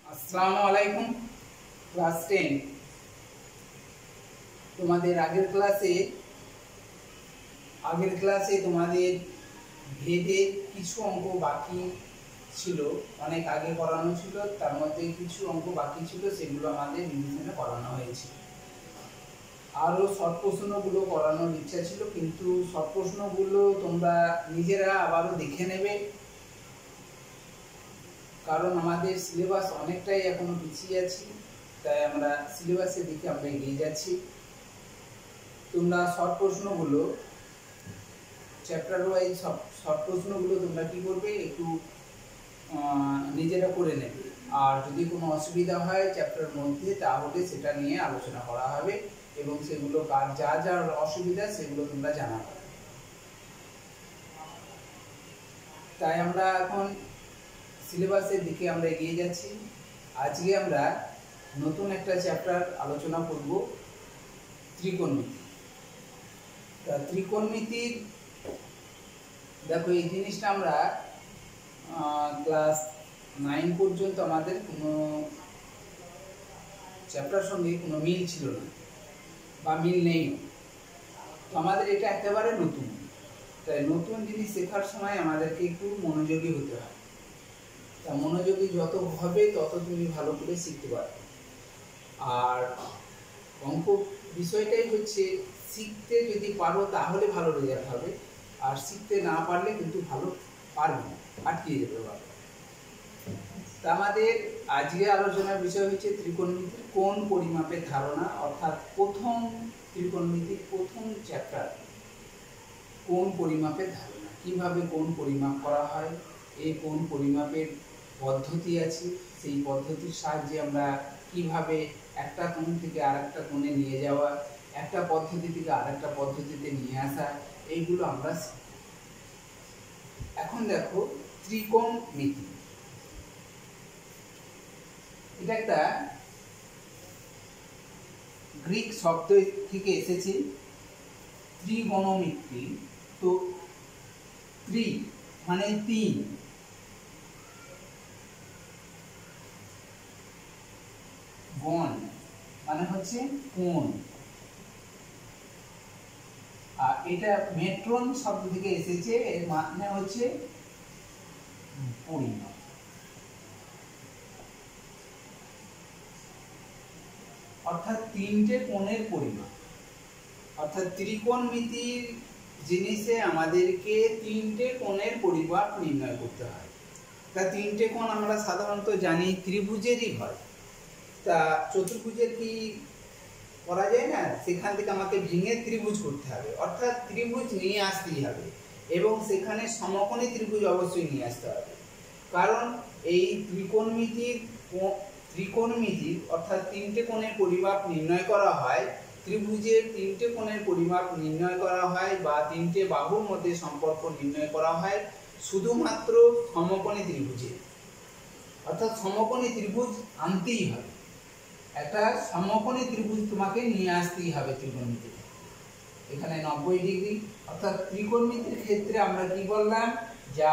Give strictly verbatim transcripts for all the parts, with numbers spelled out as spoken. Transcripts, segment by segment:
আসসালামু আলাইকুম। Class ten তোমাদের আগের ক্লাসে আগের ক্লাসে তোমাদের ভেদে কিছু অঙ্ক বাকি ছিল, অনেক আগে করানো ছিল, তার মধ্যে কিছু অঙ্ক বাকি ছিল, সেগুলো আমাদের রিভিশনে করানো হয়েছে। আরও শর্ট প্রশ্নগুলো করানোর ইচ্ছা ছিল, কিন্তু শর্ট প্রশ্নগুলো তোমরা নিজেরা আবারও দেখে নেবে, কারণ আমাদের সিলেবাস অনেকটাই এখনো পিছিয়ে আছি, তাই আমরা সিলেবাসের দিকে আমরা এগিয়ে যাচ্ছি। তোমরা শর্ট প্রশ্নগুলো চ্যাপ্টার ওয়াইজ শর্ট প্রশ্নগুলো তোমরা কি করবে, একটু নিজেরা করে নেবে, আর যদি কোনো অসুবিধা হয় চ্যাপ্টারের মধ্যে তাহলে সেটা নিয়ে আলোচনা করা হবে এবং সেগুলো কার যা যা অসুবিধা সেগুলো তোমরা জানাবে। তাই আমরা এখন সিলেবাসের দিকে আমরা এগিয়ে যাচ্ছি। আজকে আমরা নতুন একটা চ্যাপ্টার আলোচনা করব, ত্রিকোণমিতি। তা ত্রিকোণমিতির দেখো, এই জিনিসটা আমরা ক্লাস নাইন পর্যন্ত আমাদের কোনো চ্যাপ্টার সঙ্গে কোনো মিল ছিল না বা মিল নেই, তো আমাদের এটা একেবারে নতুন। তাই নতুন জিনিস শেখার সময় আমাদেরকে একটু মনোযোগী হতে হয়। তা মনোযোগী যত হবে তত তুমি ভালো করে শিখতে পারবে। আর অঙ্ক বিষয়টাই হচ্ছে, শিখতে যদি পারো তাহলে ভালো রেজাল্ট হবে, আর শিখতে না পারলে কিন্তু ভালো পারবে না, আটকিয়ে যেতে পারবে। তা আমাদের আজকে আলোচনার বিষয় হচ্ছে ত্রিকোণমিতির কোণ পরিমাপের ধারণা, অর্থাৎ প্রথম ত্রিকোণমিতির প্রথম চ্যাপ্টার কোণ পরিমাপের ধারণা। কিভাবে কোণ পরিমাপ করা হয়, এই কোণ পরিমাপের পদ্ধতি আছে, সেই পদ্ধতির সাহায্যে আমরা কিভাবে একটা কোণ থেকে আরেকটা কোণে নিয়ে যাওয়া, একটা পদ্ধতি থেকে আরেকটা পদ্ধতিতে নিয়ে আসা, এইগুলো আমরা শিখব। এখন দেখো, ত্রিকোণমিতি এটা একটা গ্রিক শব্দ থেকে এসেছে, ত্রিগোণমিতি। তো ত্রি মানে তিন, গণ মানে হচ্ছে কোণ, আর এটা মেট্রন শব্দ থেকে এসেছে, এর মানে হচ্ছে পরিমাপ। অর্থাৎ তিনটে কোণের পরিমাপ। অর্থাৎ ত্রিকোণমিতির জিনিসে আমাদেরকে তিনটে কোণের পরিমাপ নির্ণয় করতে হয়। তা তিনটে কোণ আমরা সাধারণত জানি ত্রিভুজেরই হয়। তা চতুর্ভুজের কি করা যায় না, সেখান থেকে আমাকে ভেঙে ত্রিভুজ করতে হবে, অর্থাৎ ত্রিভুজ নিয়ে আসতেই হবে, এবং সেখানে সমকোণী ত্রিভুজ অবশ্যই নিয়ে আসতে হবে। কারণ এই ত্রিকোণমিতির ত্রিকোণমিতির অর্থাৎ তিনটে কোণের পরিমাপ নির্ণয় করা হয়, ত্রিভুজের তিনটে কোণের পরিমাপ নির্ণয় করা হয় বা তিনটে বাহুর মধ্যে সম্পর্ক নির্ণয় করা হয় শুধুমাত্র সমকোণী ত্রিভুজে। অর্থাৎ সমকোণী ত্রিভুজ আনতেই হবে, একটা সমকোণী ত্রিভুজ তোমাকে নিয়ে আসতেই হবে ত্রিকোণমিতিতে। এখানে নব্বই ডিগ্রি, অর্থাৎ ত্রিকোণমিতির ক্ষেত্রে আমরা কি বললাম, যা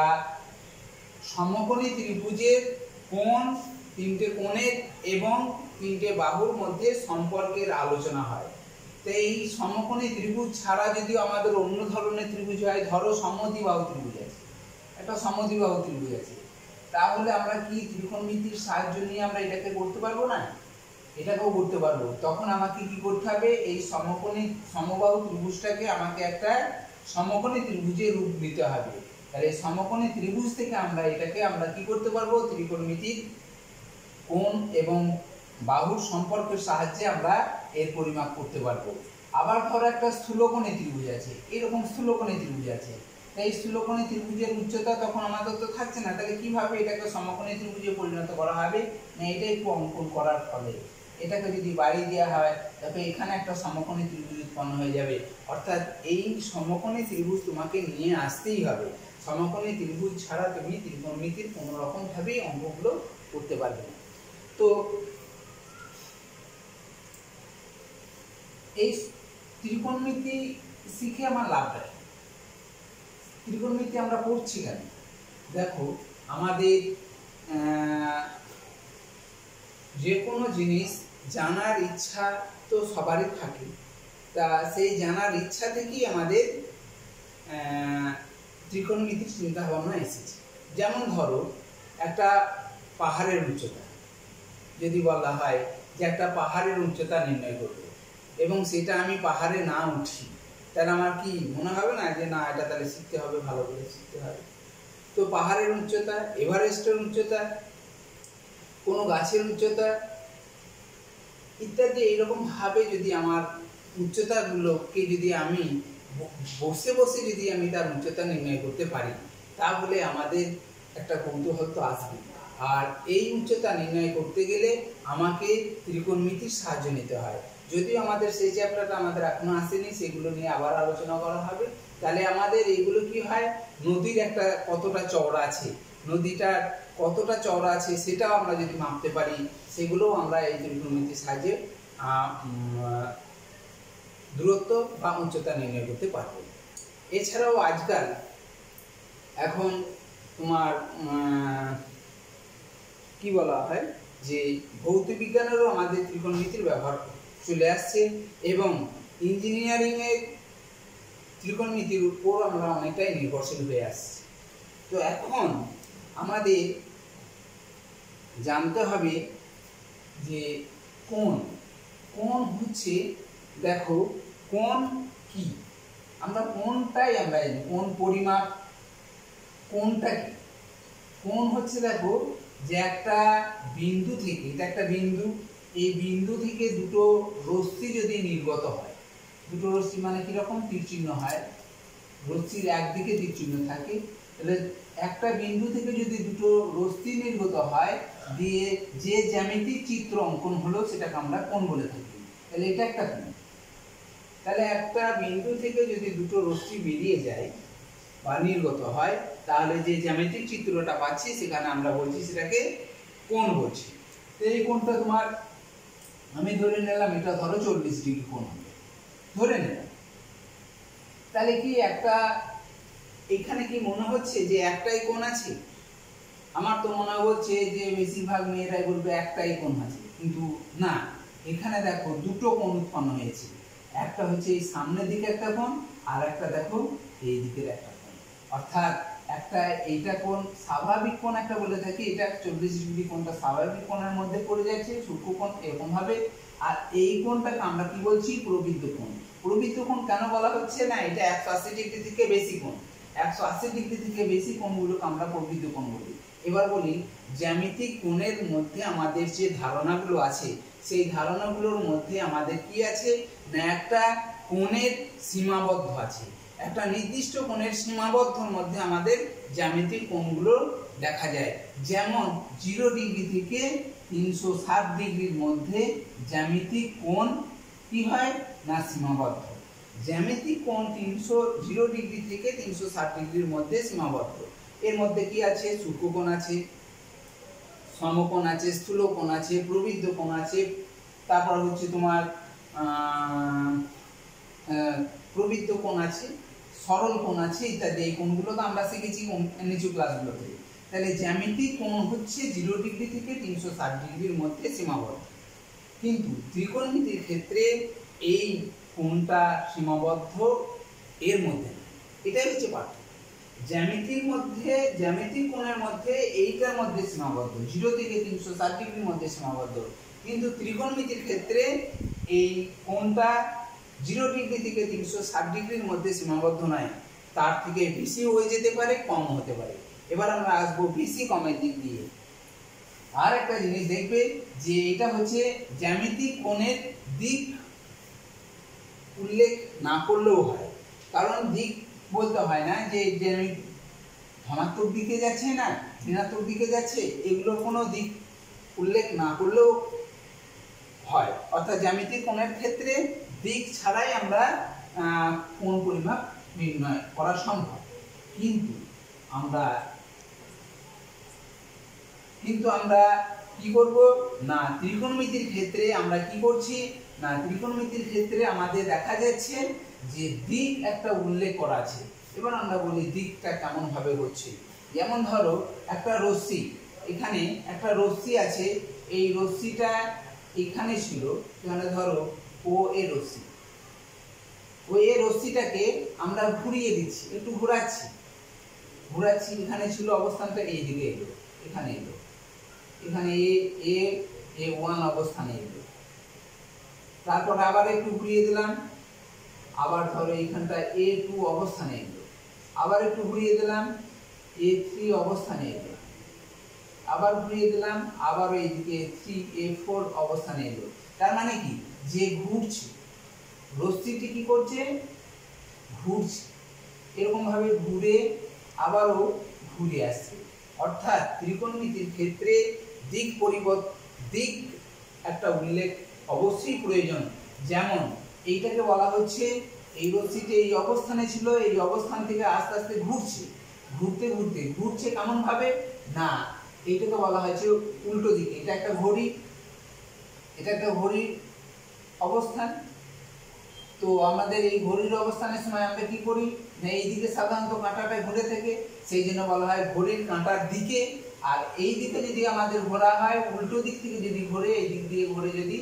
সমকোণী ত্রিভুজের কোণ, তিনটে কোণের এবং তিনটে বাহুর মধ্যে সম্পর্কের আলোচনা হয়। তো এই সমকোণী ত্রিভুজ ছাড়া যদি আমাদের অন্য ধরনের ত্রিভুজ হয়, ধরো সমদ্বিবাহু ত্রিভুজ আছে, একটা সমদ্বিবাহু ত্রিভুজ আছে, তাহলে আমরা কি ত্রিকোণমিতির সাহায্য নিয়ে আমরা এটাকে করতে পারবো না? এটাকেও করতে পারবো। তখন আমাকে কি করতে হবে, এই সমকোণী সমবাহু ত্রিভুজটাকে আমাকে একটা সমকোণী ত্রিভুজের রূপ দিতে হবে। তাহলে এই সমকোণী ত্রিভুজ থেকে আমরা এটাকে আমরা কি করতে পারবো, ত্রিকোণমিতির কোণ এবং বাহুর সম্পর্কের সাহায্যে আমরা এর পরিমাপ করতে পারবো। আবার ধরো একটা স্থূলকোণী ত্রিভুজ আছে, এরকম স্থূলকোণী ত্রিভুজ আছে, তাই স্থূলকোণী ত্রিভুজের উচ্চতা তখন আমাদের তো থাকছে না, তাহলে কিভাবে এটাকে সমকোণী ত্রিভুজে পরিণত করা হবে না, এটা একটু অঙ্কন করার ফলে এটাকে যদি বাড়িয়ে দেওয়া হয়, তবে এখানে একটা সমকোণী ত্রিভুজ উৎপন্ন হয়ে যাবে। অর্থাৎ এই সমকোণী ত্রিভুজ তোমাকে নিয়ে আসতেই হবে, সমকোণী ত্রিভুজ ছাড়া তুমি ত্রিকোণমিতির কোনো রকম ভাবেই অঙ্কগুলো করতে পারবে না। তো এই ত্রিকোণমিতি শিখে আমার লাভটা কি? ত্রিকোণমিতি আমরা পড়ছি কেন? দেখো, আমাদের যে কোনো জিনিস জানার ইচ্ছা তো সবারই থাকে, তা সেই জানার ইচ্ছা থেকেই আমাদের ত্রিকোণমিতির চিন্তা ভাবনা এসেছে। যেমন ধরো একটা পাহাড়ের উচ্চতা, যদি বলা হয় যে একটা পাহাড়ের উচ্চতা নির্ণয় করতে, এবং সেটা আমি পাহাড়ে না উঠি, তাহলে আমার কি মনে হবে না যে না এটা তাহলে শিখতে হবে, ভালো করে শিখতে হবে। তো পাহাড়ের উচ্চতা, এভারেস্টের উচ্চতা, কোনো গাছের উচ্চতা ইত্যাদি এইরকম ভাবে যদি আমার উচ্চতাগুলোকে যদি আমি বসে বসে যদি আমি তার উচ্চতা নির্ণয় করতে পারি, তাহলে আমাদের একটা কৌতূহল তো আসবে। আর এই উচ্চতা নির্ণয় করতে গেলে আমাকে ত্রিকোণমিতির সাহায্য নিতে হয়। যদিও আমাদের সেই চ্যাপ্টারটা আমাদের এখনো আসেনি, সেগুলো নিয়ে আবার আলোচনা করা হবে। তাহলে আমাদের এইগুলো কি হয়, নদীর একটা কতটা চওড়া আছে, নদীটার কতটা চওড়া আছে সেটাও আমরা যদি মাপতে পারি, সেগুলোও আমরা এই ত্রিকোণমিতির সাহায্যে দূরত্ব বা উচ্চতা নির্ণয় করতে পারবো। এছাড়াও আজকাল এখন তোমার কি বলা হয় যে ভৌত বিজ্ঞানেরও আমাদের ত্রিকোণমিতির ব্যবহার চলে আসছে, এবং ইঞ্জিনিয়ারিং এর ত্রিকোণমিতির উপর আমরা অনেকটাই নির্ভরশীল হয়ে আসছি। তো এখন আমাদের জানতে হবে যে কোণ কোণ হচ্ছে, দেখো কোণ কি, আমরা কোণটাই আমরা জানি, কোণ পরিমাপ। কোণটা কি? কোণ হচ্ছে দেখো যে একটা বিন্দু থেকে, এটা একটা বিন্দু, এই বিন্দু থেকে দুটো রশ্মি যদি নির্গত হয়, দুটো রশ্মি মানে কিরকম তীর চিহ্ন হয়, রশ্মির একদিকে তীর চিহ্ন থাকে, তাহলে একটা বিন্দু থেকে যদি দুটো রশ্মি নির্গত হয় দিয়ে যে জ্যামিতিক চিত্র অঙ্কন হলো সেটাকে আমরা কোণ বলে থাকি। তাহলে এটা একটা কোণ। তাহলে একটা বিন্দু থেকে যদি দুটো রশ্মি বেরিয়ে যায় বা নির্গত হয়, তাহলে যে জ্যামিতিক চিত্রটা পাচ্ছি সেখানে আমরা বলছি সেটাকে কোণ বলছি। তো এই কোণটা তোমার আমি ধরে নিলাম এটা ধরো চল্লিশ ডিগ্রি কোণ হবে, ধরে নিলাম। তাহলে কি একটা এখানে কি মনে হচ্ছে যে একটাই কোণ আছে? আমার তো মনে হচ্ছে যে বেশিরভাগ মেয়েরাই বলবে একটাই কোণ আছে, কিন্তু না, এখানে দেখো দুটো কোণ উৎপন্ন হয়েছে। একটা হচ্ছে এই সামনের দিকে একটা কোণ, আর একটা দেখো এই দিকের একটা কোণ। অর্থাৎ একটা এইটা কোণ স্বাভাবিক কোণ একটা বলে থাকি, এটা চল্লিশ ডিগ্রি কোণটা স্বাভাবিক কোণের মধ্যে পড়ে যাচ্ছে, সূক্ষ্ম কোণ এরকম ভাবে। আর এই কোণটাকে আমরা কি বলছি? প্রবৃদ্ধ কোণ। প্রবৃদ্ধ কোণ কেন বলা হচ্ছে? না, এটা একশো আশি ডিগ্রি থেকে বেশি কোণ, একশো আশি ডিগ্রি থেকে বেশি কোণগুলোকে আমরা প্রবৃদ্ধ কোণ বলি। এবার বলি জ্যামিতিক কোণের মধ্যে আমাদের যে ধারণাগুলো আছে, সেই ধারণাগুলোর মধ্যে আমাদের কি আছে না, একটা কোণের সীমাবদ্ধ আছে, একটা নির্দিষ্ট কোণের সীমাবদ্ধর মধ্যে আমাদের জ্যামিতিক কোণগুলো দেখা যায়। যেমন জিরো ডিগ্রি থেকে তিনশো ষাট ডিগ্রির মধ্যে জ্যামিতিক কোণ কি হয় না, সীমাবদ্ধ। জ্যামিতিক কোণ তিনশো জিরো ডিগ্রি থেকে তিনশো ষাট ডিগ্রির মধ্যে সীমাবদ্ধ। এর মধ্যে কি আছে? সূক্ষ্ম কোণ আছে, সমকোণ আছে, স্থূল কোণ আছে, প্রবৃদ্ধ কোণ আছে, তারপর হচ্ছে তোমার প্রবৃদ্ধ কোণ আছে, সরল কোণ আছে ইত্যাদি। এই কোণগুলো তো আমরা শিখেছি নিচু ক্লাসগুলোতে। তাহলে জ্যামিতিক কোণ হচ্ছে জিরো ডিগ্রি থেকে তিনশো ষাট ডিগ্রির মধ্যে সীমাবদ্ধ। কিন্তু ত্রিকোণমিতির ক্ষেত্রে এই কোণটা সীমাবদ্ধ এর মধ্যে, এটাই হচ্ছে পার্থক্য। জ্যামিতির মধ্যে, জ্যামিতিক কোণের মধ্যে এইটার মধ্যে সীমাবদ্ধ, জিরো থেকে তিনশো ষাট ডিগ্রির মধ্যে সীমাবদ্ধ। কিন্তু ত্রিকোণমিতির ক্ষেত্রে এই কোণটা জিরো ডিগ্রি থেকে তিনশো ষাট ডিগ্রির মধ্যে সীমাবদ্ধ নয়, তার থেকে বেশি হয়ে যেতে পারে, কম হতে পারে। এবার আমরা আসবো বেশি কমের দিক দিয়ে। আর একটা জিনিস দেখবে যে এটা হচ্ছে জ্যামিতিক কোণের দিক উল্লেখ না করলেও হয়, কারণ দিক বলতে হয় না যে ধনাত্মক দিকে যাচ্ছে না ঋণাত্মক দিকে যাচ্ছে, এগুলো কোনো দিক উল্লেখ না করলেও হয়। অর্থাৎ জ্যামিতিক কোণের ক্ষেত্রে দিক ছাড়াই আমরা কোণ পরিমাপ নির্ণয় করা সম্ভব। কিন্তু আমরা কিন্তু আমরা কি করব না, ত্রিকোণমিতির ক্ষেত্রে আমরা কি করছি না, ত্রিকোণমিতির ক্ষেত্রে আমাদের দেখা যাচ্ছে যে দিক একটা উল্লেখ করা আছে। এবার আমরা বলি দিকটা কেমন ভাবে হচ্ছে। যেমন ধরো একটা রশ্মি, এখানে একটা রশ্মি আছে, এই রশ্মিটা এখানে ছিল, এখানে ধরো ও এ রশ্মি, ও এ রশ্মিটাকে আমরা ঘুরিয়ে দিচ্ছি, একটু ঘোরাচ্ছি ঘোরাচ্ছি এখানে ছিল অবস্থানটা এইদিকে এলো, এখানে এলো, এখানে এ এ এ ওয়ান অবস্থানে এলো, তারপর আবার একটু ঘুরিয়ে দিলাম, আবার ধরো এইখানটা এ টু অবস্থানে এলো, আবার একটু ঘুরিয়ে দিলাম, এ থ্রি অবস্থানে এলো, আবার ঘুরিয়ে দিলাম, আবার এইদিকে থ্রি এ ফোর অবস্থানে এলো। তার মানে কি, যে ঘুরছে রশ্মিটি কি করছে, ঘুরছে, এরকম ভাবে ঘুরে আবারও ঘুরে আসছে। অর্থাৎ ত্রিকোণমিতির ক্ষেত্রে দিক পরিবর্তন, দিক একটা উল্লেখ অবশ্যই প্রয়োজন। যেমন এইটাকে বলা হচ্ছে এই রশ্মিটি এই অবস্থানে ছিল, এই অবস্থান থেকে আস্তে আস্তে ঘুরছে, ঘুরতে ঘুরতে ঘুরছে কেমন ভাবে না, এইটাকে বলা হয়েছে উল্টো দিকে। এটা একটা ঘড়ি, এটা একটা ঘড়ির অবস্থান। তো আমাদের এই ঘড়ির অবস্থানের সময় আমরা কি করি না, এইদিকে সাধারণত কাঁটাটা ঘুরে থাকে, সেই জন্য বলা হয় ঘড়ির কাঁটার দিকে। আর এই দিকে যদি আমাদের ঘোরা হয়, উল্টো দিক থেকে যদি ঘোরে, এই দিক দিয়ে ঘুরে, যদি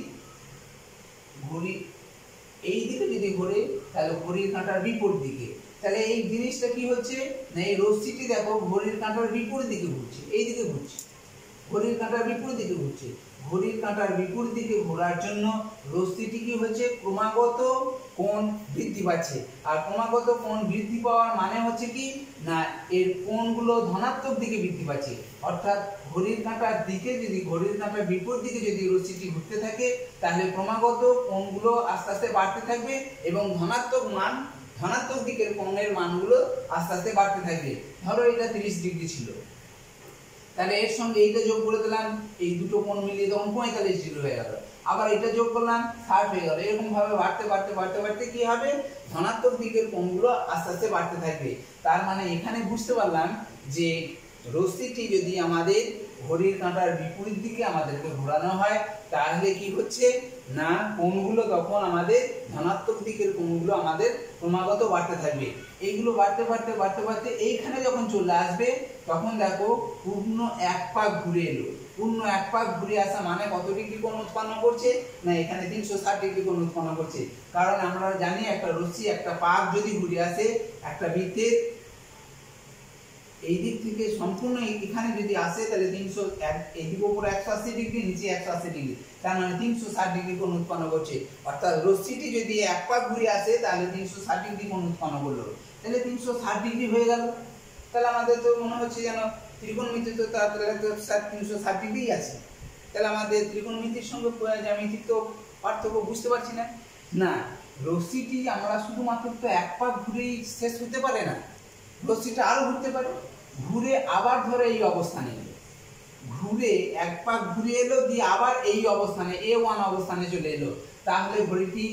ঘড়ি এই দিকে যদি ঘোরে তাহলে ঘড়ির কাঁটার বিপরীত দিকে। তাহলে এই জিনিসটা কি হচ্ছে না, এই রশ্মিটি দেখো ঘড়ির কাঁটার বিপরীত দিকে ঘুরছে, এই দিকে ঘুরছে, ঘড়ির কাঁটার বিপরীত দিকে ঘুরছে। ঘড়ির কাঁটার বিপরীত দিকে ঘোরার জন্য রশ্মিটি কি হচ্ছে, ক্রমাগত কোণ বৃদ্ধি পাচ্ছে। আর ক্রমাগত কোণ বৃদ্ধি পাওয়ার মানে হচ্ছে কি না, এর কোণগুলো ধনাত্মক দিকে বৃদ্ধি পাচ্ছে। অর্থাৎ ঘড়ির কাঁটার দিকে যদি, ঘড়ির কাঁটার বিপরীত দিকে যদি রশ্মিটি ঘুরতে থাকে, তাহলে ক্রমাগত কোণগুলো আস্তে আস্তে বাড়তে থাকবে এবং ধনাত্মক মান, ধনাত্মক দিকের কোণের মানগুলো আস্তে আস্তে বাড়তে থাকবে। ধরো এটা তিরিশ ডিগ্রি ছিল, তাহলে এর সঙ্গে এইটা যোগ করে দিলাম, এই দুটো কোণ মিলিয়ে তখন পঁয়তাল্লিশ ডিগ্রি হয়ে গেল। আবার এটা যোগ করলাম, ষাট হয়ে গেল। এরকম ভাবে বাড়তে বাড়তে বাড়তে বাড়তে কি হবে, ধনাত্মক দিকের কোণগুলো আস্তে আস্তে বাড়তে থাকবে। তার মানে এখানে বুঝতে পারলাম যে রশ্মিটি যদি আমাদের ঘড়ির কাঁটার বিপরীত দিকে আমাদেরকে ঘোরানো হয়, তাহলে কি হচ্ছে না, কোণগুলো তখন আমাদের ধনাত্মক দিকের কোণগুলো আমাদের ক্রমাগত বাড়তে থাকবে। এইগুলো বাড়তে বাড়তে বাড়তে বাড়তে এইখানে যখন চলে আসবে, তখন দেখো পূর্ণ এক পাক ঘুরে এলো। পূর্ণ এক পাক ঘুরে আসা মানে কত ডিগ্রি কোণ উৎপন্ন করছে না, এখানে তিনশো ষাট ডিগ্রি কোণ উৎপন্ন করছে। কারণ আমরা জানি একটা রশ্মি একটা পাক যদি ঘুরে আসে একটা বৃত্তের এই দিক থেকে সম্পূর্ণ এখানে যদি আসে, তাহলে তিনশো এই দিকে উপরে একশো আশি ডিগ্রি, নিচে একশো আশি ডিগ্রি, তার মানে তিনশো ষাট ডিগ্রি কোণ উৎপন্ন করছে। অর্থাৎ রশ্মিটি যদি এক পাক ঘুরে আসে, তাহলে তিনশো ষাট ডিগ্রি কোণ উৎপন্ন করলো। তাহলে তিনশো ষাট ডিগ্রি হয়ে গেল। তাহলে আমাদের তো মনে হচ্ছে যেন ত্রিকোণমিতি তো তাহলে তো তিনশো ষাট ডিগ্রি আছে। তাহলে আমাদের ত্রিকোণমিতির সঙ্গে জ্যামিতিক তো পার্থক্য বুঝতে পারছি না। না, রশ্মিটি আমরা শুধুমাত্র তো এক পাক ঘুরেই শেষ হতে পারে না, রশ্মিটা আরো ঘুরতে পারে। ঘুরে আবার ধরে এই অবস্থানে এলো, ঘুরে এক পাক ঘুরে এলো, দিয়ে আবার এই অবস্থানে এ ওয়ান অবস্থানে চলে এলো। তাহলে ঘড়িটি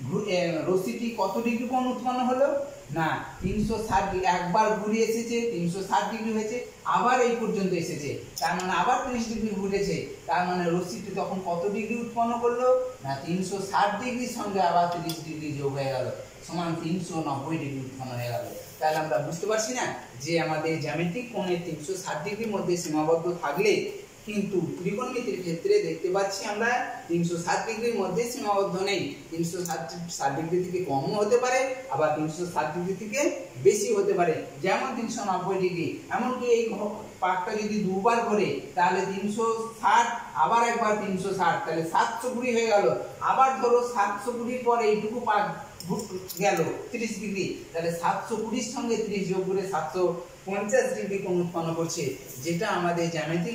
রশ্মিটি কত ডিগ্রি কোণ উৎপন্ন হলো না, তিনশো ষাট, একবার ঘুরে এসেছে তিনশো ষাট ডিগ্রি হয়েছে, আবার এই পর্যন্ত এসেছে, তার মানে আবার ত্রিশ ডিগ্রি ঘুরেছে। তার মানে রশ্মিটি তখন কত ডিগ্রি উৎপন্ন করলো না, তিনশো ষাট ডিগ্রির সঙ্গে আবার ত্রিশ ডিগ্রি যোগ হয়ে গেল, সমান তিনশো নব্বই ডিগ্রি উৎপন্ন হয়ে গেল। তাহলে আমরা বুঝতে পারছি না যে আমাদের জ্যামিতিক কোণের তিনশো ষাট ডিগ্রির মধ্যে সীমাবদ্ধ থাকলে, কিন্তু ত্রিকোণমিতির ক্ষেত্রে দেখতে পাচ্ছি আমরা তিনশো ষাট ডিগ্রির মধ্যে সীমাবদ্ধ নেই। তিনশো ষাট ডিগ্রি থেকে কমও হতে পারে, আবার তিনশো ষাট ডিগ্রি থেকে বেশি হতে পারে। যেমন তিনশো নব্বই ডিগ্রি, এমনকি এই পাকটা যদি দুবার ঘোরে, তাহলে তিনশো ষাট, আবার একবার তিনশো ষাট, তাহলে সাতশো কুড়ি হয়ে গেল। আবার ধরো সাতশো কুড়ির পরে এইটুকু পাক গেল ত্রিশ ডিগ্রি, তাহলে সাতশো কুড়ির সঙ্গে ত্রিশ যোগ করে সাতশো পঞ্চাশ ডিগ্রি কোণ উৎপন্ন করছে। যেটা আমাদের জ্যামিতিক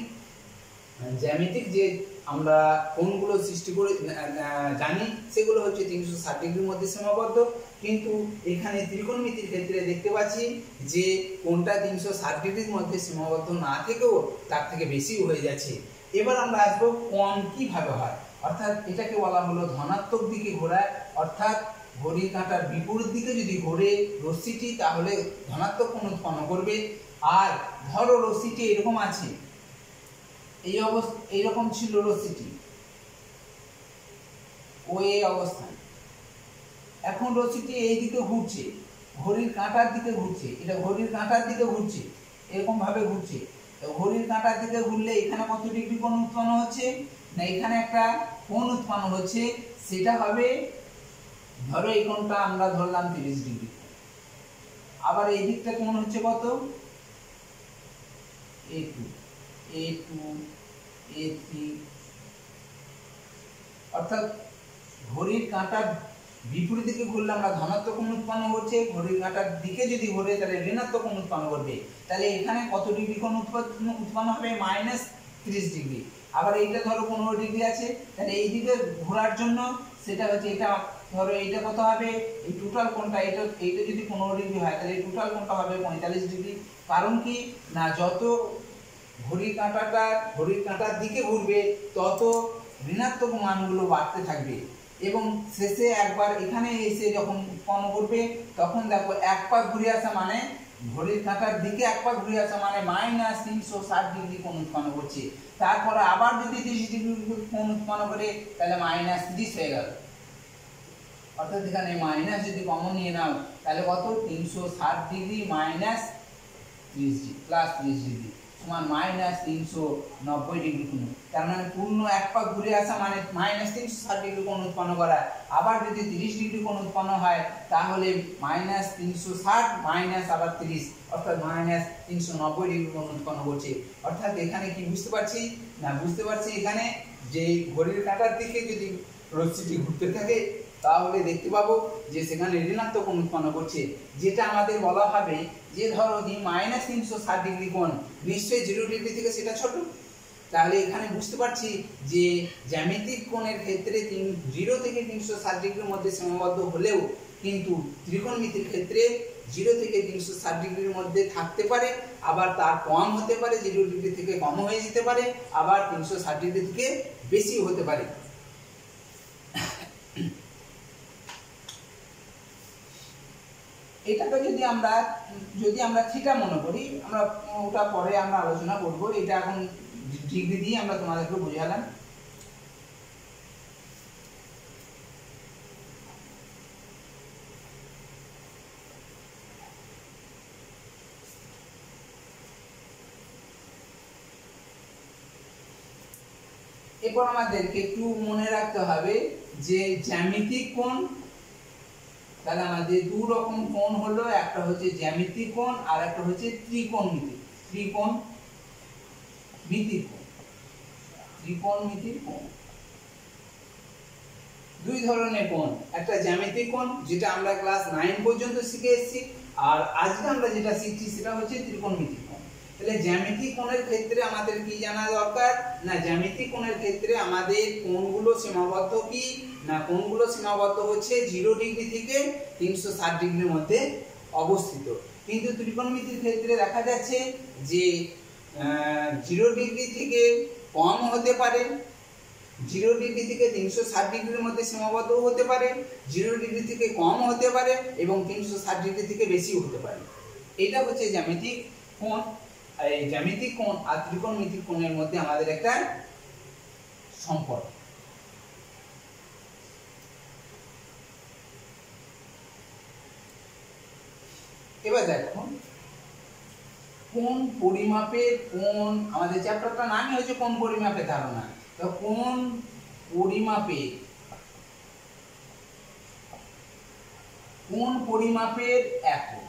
জ্যামিতিক যে আমরা কোণগুলো সৃষ্টি করে জানি, সেগুলো হচ্ছে তিনশো ষাট ডিগ্রির মধ্যে সীমাবদ্ধ। কিন্তু এখানে ত্রিকোণমিতির ক্ষেত্রে দেখতে পাচ্ছি যে কোণটা তিনশো ষাট ডিগ্রির মধ্যে সীমাবদ্ধ না থেকেও তার থেকে বেশি হয়ে যাচ্ছে। এবার আমরা আসবো কোণ কিভাবে হয়, অর্থাৎ এটাকে বলা হলো ধনাত্মক দিকে ঘোরায়। অর্থাৎ ঘড়ির কাঁটার বিপরীত দিকে যদি ঘোরে রশ্মিটি, তাহলে ধনাত্মক কোণ উৎপন্ন করবে। আর ধরো রশ্মিটি এরকম আছে, এই অবস্থা এইরকম ছিল রশ্মিটি, ও এই অবস্থান। এখন রশ্মিটি এই দিকে ঘুরছে, ঘড়ির কাঁটার দিকে ঘুরছে, এটা ঘড়ির কাঁটার দিকে ঘুরছে, এরকম ভাবে ঘুরছে। ঘড়ির কাঁটার দিকে ঘুরলে এখানে কত ডিগ্রি কোণ উৎপন্ন হচ্ছে না এখানে একটা কোণ উৎপন্ন হচ্ছে, সেটা হবে ধরো এই কোণটা আমরা ধরলাম তিরিশ ডিগ্রি, আবার এই দিকটা কোণ হচ্ছে কত A two, A two, A three, অর্থাৎ ঘড়ির কাঁটার বিপরীত দিকে ঘুরলে আমরা ধনাত্মক কোণ উৎপন্ন হচ্ছে, ঘড়ির কাঁটার দিকে যদি ঘুরে তাহলে ঋণাত্মক কোণ উৎপন্ন করবে। তাহলে এখানে কত ডিগ্রি কোণ উৎপন্ন উৎপন্ন হবে মাইনাস ত্রিশ ডিগ্রি। আবার এইটা ধরো পনেরো ডিগ্রি আছে, তাহলে এই দিকে ঘোরার জন্য সেটা হচ্ছে এটা ধরো এইটা কত হবে, এই টোটাল কোণটা এটা এইটা যদি পনেরো ডিগ্রি হয় তাহলে এই টোটাল কোণটা হবে পঁয়তাল্লিশ ডিগ্রি। কারণ কি না যত ঘড়ির কাঁটাটা ঘড়ির কাঁটার দিকে ঘুরবে তত ঋণাত্মক মানগুলো বাড়তে থাকবে, এবং শেষে একবার এখানে এসে যখন উৎপন্ন করবে তখন দেখো এক পাক ঘুরে আসা মানে ঘড়ির কাঁটার দিকে এক পাক ঘুরে আসা মানে মাইনাস তিনশো ষাট ডিগ্রি কোণ উৎপন্ন করছে। তারপরে আবার যদি তিরিশ ডিগ্রি কোণ উৎপন্ন করে তাহলে মাইনাস ত্রিশ হয়ে গেল, অর্থাৎ এখানে মাইনাস যদি কমন নিয়ে নাও তাহলে কত তিনশো ষাট ডিগ্রি মাইনাস ত্রিশ ডিগ্রি প্লাস ত্রিশ ডিগ্রি সমান মাইনাস তিনশো নব্বই ডিগ্রি কোণ। তার মানে পূর্ণ এক পাক ঘুরে আসা মানে মাইনাস তিনশো ষাট ডিগ্রি কোণ উৎপন্ন করা। আবার যদি তিরিশ ডিগ্রি কোণ উৎপন্ন হয় তাহলে মাইনাস তিনশো ষাট মাইনাস আবার তিরিশ অর্থাৎ মাইনাস তিনশো নব্বই ডিগ্রি কোণ উৎপন্ন করছে। অর্থাৎ এখানে কি বুঝতে পারছি না বুঝতে পারছি এখানে যে ঘড়ির কাঁটার দিকে যদি রশ্মিটি ঘুরতে থাকে তাহলে দেখতে পাবো যে সেখানে ঋণাত্মক কোণ উৎপন্ন করছে, যেটা আমাদের বলা হবে যে ধরো যে মাইনাস তিনশো ষাট ডিগ্রি কোণ নিশ্চয়ই জিরো ডিগ্রি থেকে সেটা ছোট। তাহলে এখানে বুঝতে পারছি যে জ্যামিতিক কোণের ক্ষেত্রে তিন জিরো থেকে তিনশো ষাট ডিগ্রির মধ্যে সীমাবদ্ধ হলেও কিন্তু ত্রিকোণমিতির ক্ষেত্রে জিরো থেকে তিনশো ষাট ডিগ্রির মধ্যে থাকতে পারে, আবার তার কম হতে পারে, জিরো ডিগ্রি থেকে কম হয়ে যেতে পারে, আবার তিনশো ষাট ডিগ্রি থেকে বেশি হতে পারে। এটাকে যদি আমরা যদি আমরা থিটা মনে করি, আমরা ওটা পরে আমরা আলোচনা করব, এটা এখন ডিগ্রি দিয়ে আমরা তোমাদেরকে বুঝালাম। এরপর আমাদেরকে একটু মনে রাখতে হবে যে জ্যামিতিক কোণ, তাহলে আমাদের দু রকম কোণ হলো, একটা হচ্ছে জ্যামিতিক কোণ আর একটা হচ্ছে ত্রিকোণমিতি ত্রিকোণমিতির কোণ ত্রিকোণমিতির কোণ দুই ধরনের কোণ, একটা জ্যামিতিক কোণ যেটা আমরা ক্লাস নাইন পর্যন্ত শিখে এসেছি, আর আজকে আমরা যেটা শিখছি সেটা হচ্ছে ত্রিকোণমিতিক কোণ। তাহলে জ্যামিতিক কোণের ক্ষেত্রে আমাদের কি জানা দরকার না, জ্যামিতিক কোণের ক্ষেত্রে আমাদের কোণগুলো সীমাবদ্ধ কি না, কোণগুলো সীমাবদ্ধ হচ্ছে জিরো ডিগ্রি থেকে তিনশো ষাট ডিগ্রির মধ্যে অবস্থিত। কিন্তু ত্রিকোণমিতির ক্ষেত্রে দেখা যাচ্ছে যে জিরো ডিগ্রি থেকে কম হতে পারে, জিরো ডিগ্রি থেকে তিনশো ষাট ডিগ্রির মধ্যে সীমাবদ্ধ হতে পারে, জিরো ডিগ্রি থেকে কম হতে পারে এবং তিনশো ষাট ডিগ্রি থেকে বেশিও হতে পারে। এটা হচ্ছে জ্যামিতিক কোণ। এই জ্যামিতিক কোণ আর ত্রিকোণমিতিক কোণের মধ্যে আমাদের একটা সম্পর্ক। এবার দেখো কোণ পরিমাপের কোণ, আমাদের চ্যাপ্টারটা নামই হচ্ছে কোণ পরিমাপের ধারণা। তো কোণ পরিমাপের কোণ পরিমাপের একক,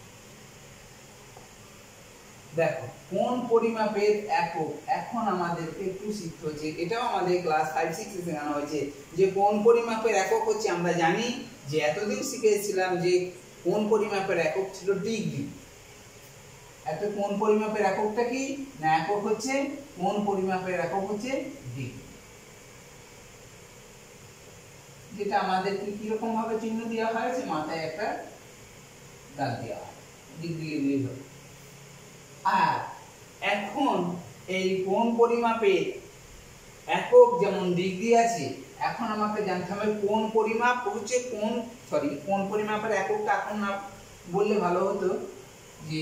দেখো কোণ পরিমাপের একক এখন আমাদেরকে একটু শিখতে হচ্ছে। এটাও আমাদের ক্লাস ফাইভ সিক্সে শেখানো হয়েছে যে কোণ পরিমাপের একক হচ্ছে, আমরা জানি যে এতদিন শিখেছিলাম যে কোণ পরিমাপের একক ছিল ডিগ্রি। এত কোণ পরিমাপের এককটা কি না, একক হচ্ছে কোণ পরিমাপের একক হচ্ছে ডিগ্রি, যেটা আমাদেরকে কিরকম ভাবে চিহ্ন দেওয়া হয়েছে, মাথায় একটা দাগ দেওয়া হয়, ডিগ্রি লিখলেই হবে। আর এখন এই কোণ পরিমাপের একক যেমন ডিগ্রি আছে, এখন আমাকে জানতে হবে কোণ পরিমাপ হচ্ছে কোণ সরি কোণ পরিমাপের এককটা এখন না বললে ভালো হতো, যে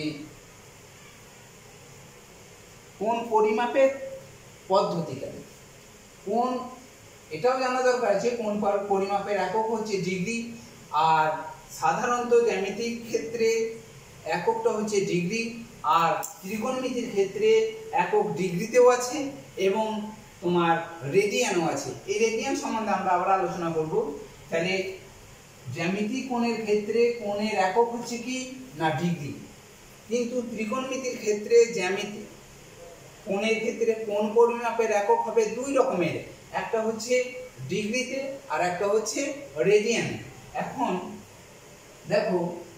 কোণ পরিমাপের পদ্ধতিটা কোণ, এটাও জানা দরকার আছে কোণ পরিমাপের একক হচ্ছে ডিগ্রি। আর সাধারণত জ্যামিতিক ক্ষেত্রে এককটা হচ্ছে ডিগ্রি, আর ত্রিকোণমিতির ক্ষেত্রে একক ডিগ্রিতেও আছে এবং তোমার রেডিয়ানও আছে। এই রেডিয়ান সম্বন্ধে আমরা আবার আলোচনা করব। তাহলে জ্যামিতি কোণের ক্ষেত্রে কোণের একক হচ্ছে কি না ডিগ্রি, কিন্তু ত্রিকোণমিতির ক্ষেত্রে জ্যামিতি কোণের ক্ষেত্রে কোণ পরিমাপের একক হবে দুই রকমের, একটা হচ্ছে ডিগ্রিতে আর একটা হচ্ছে রেডিয়ান। এখন দেখো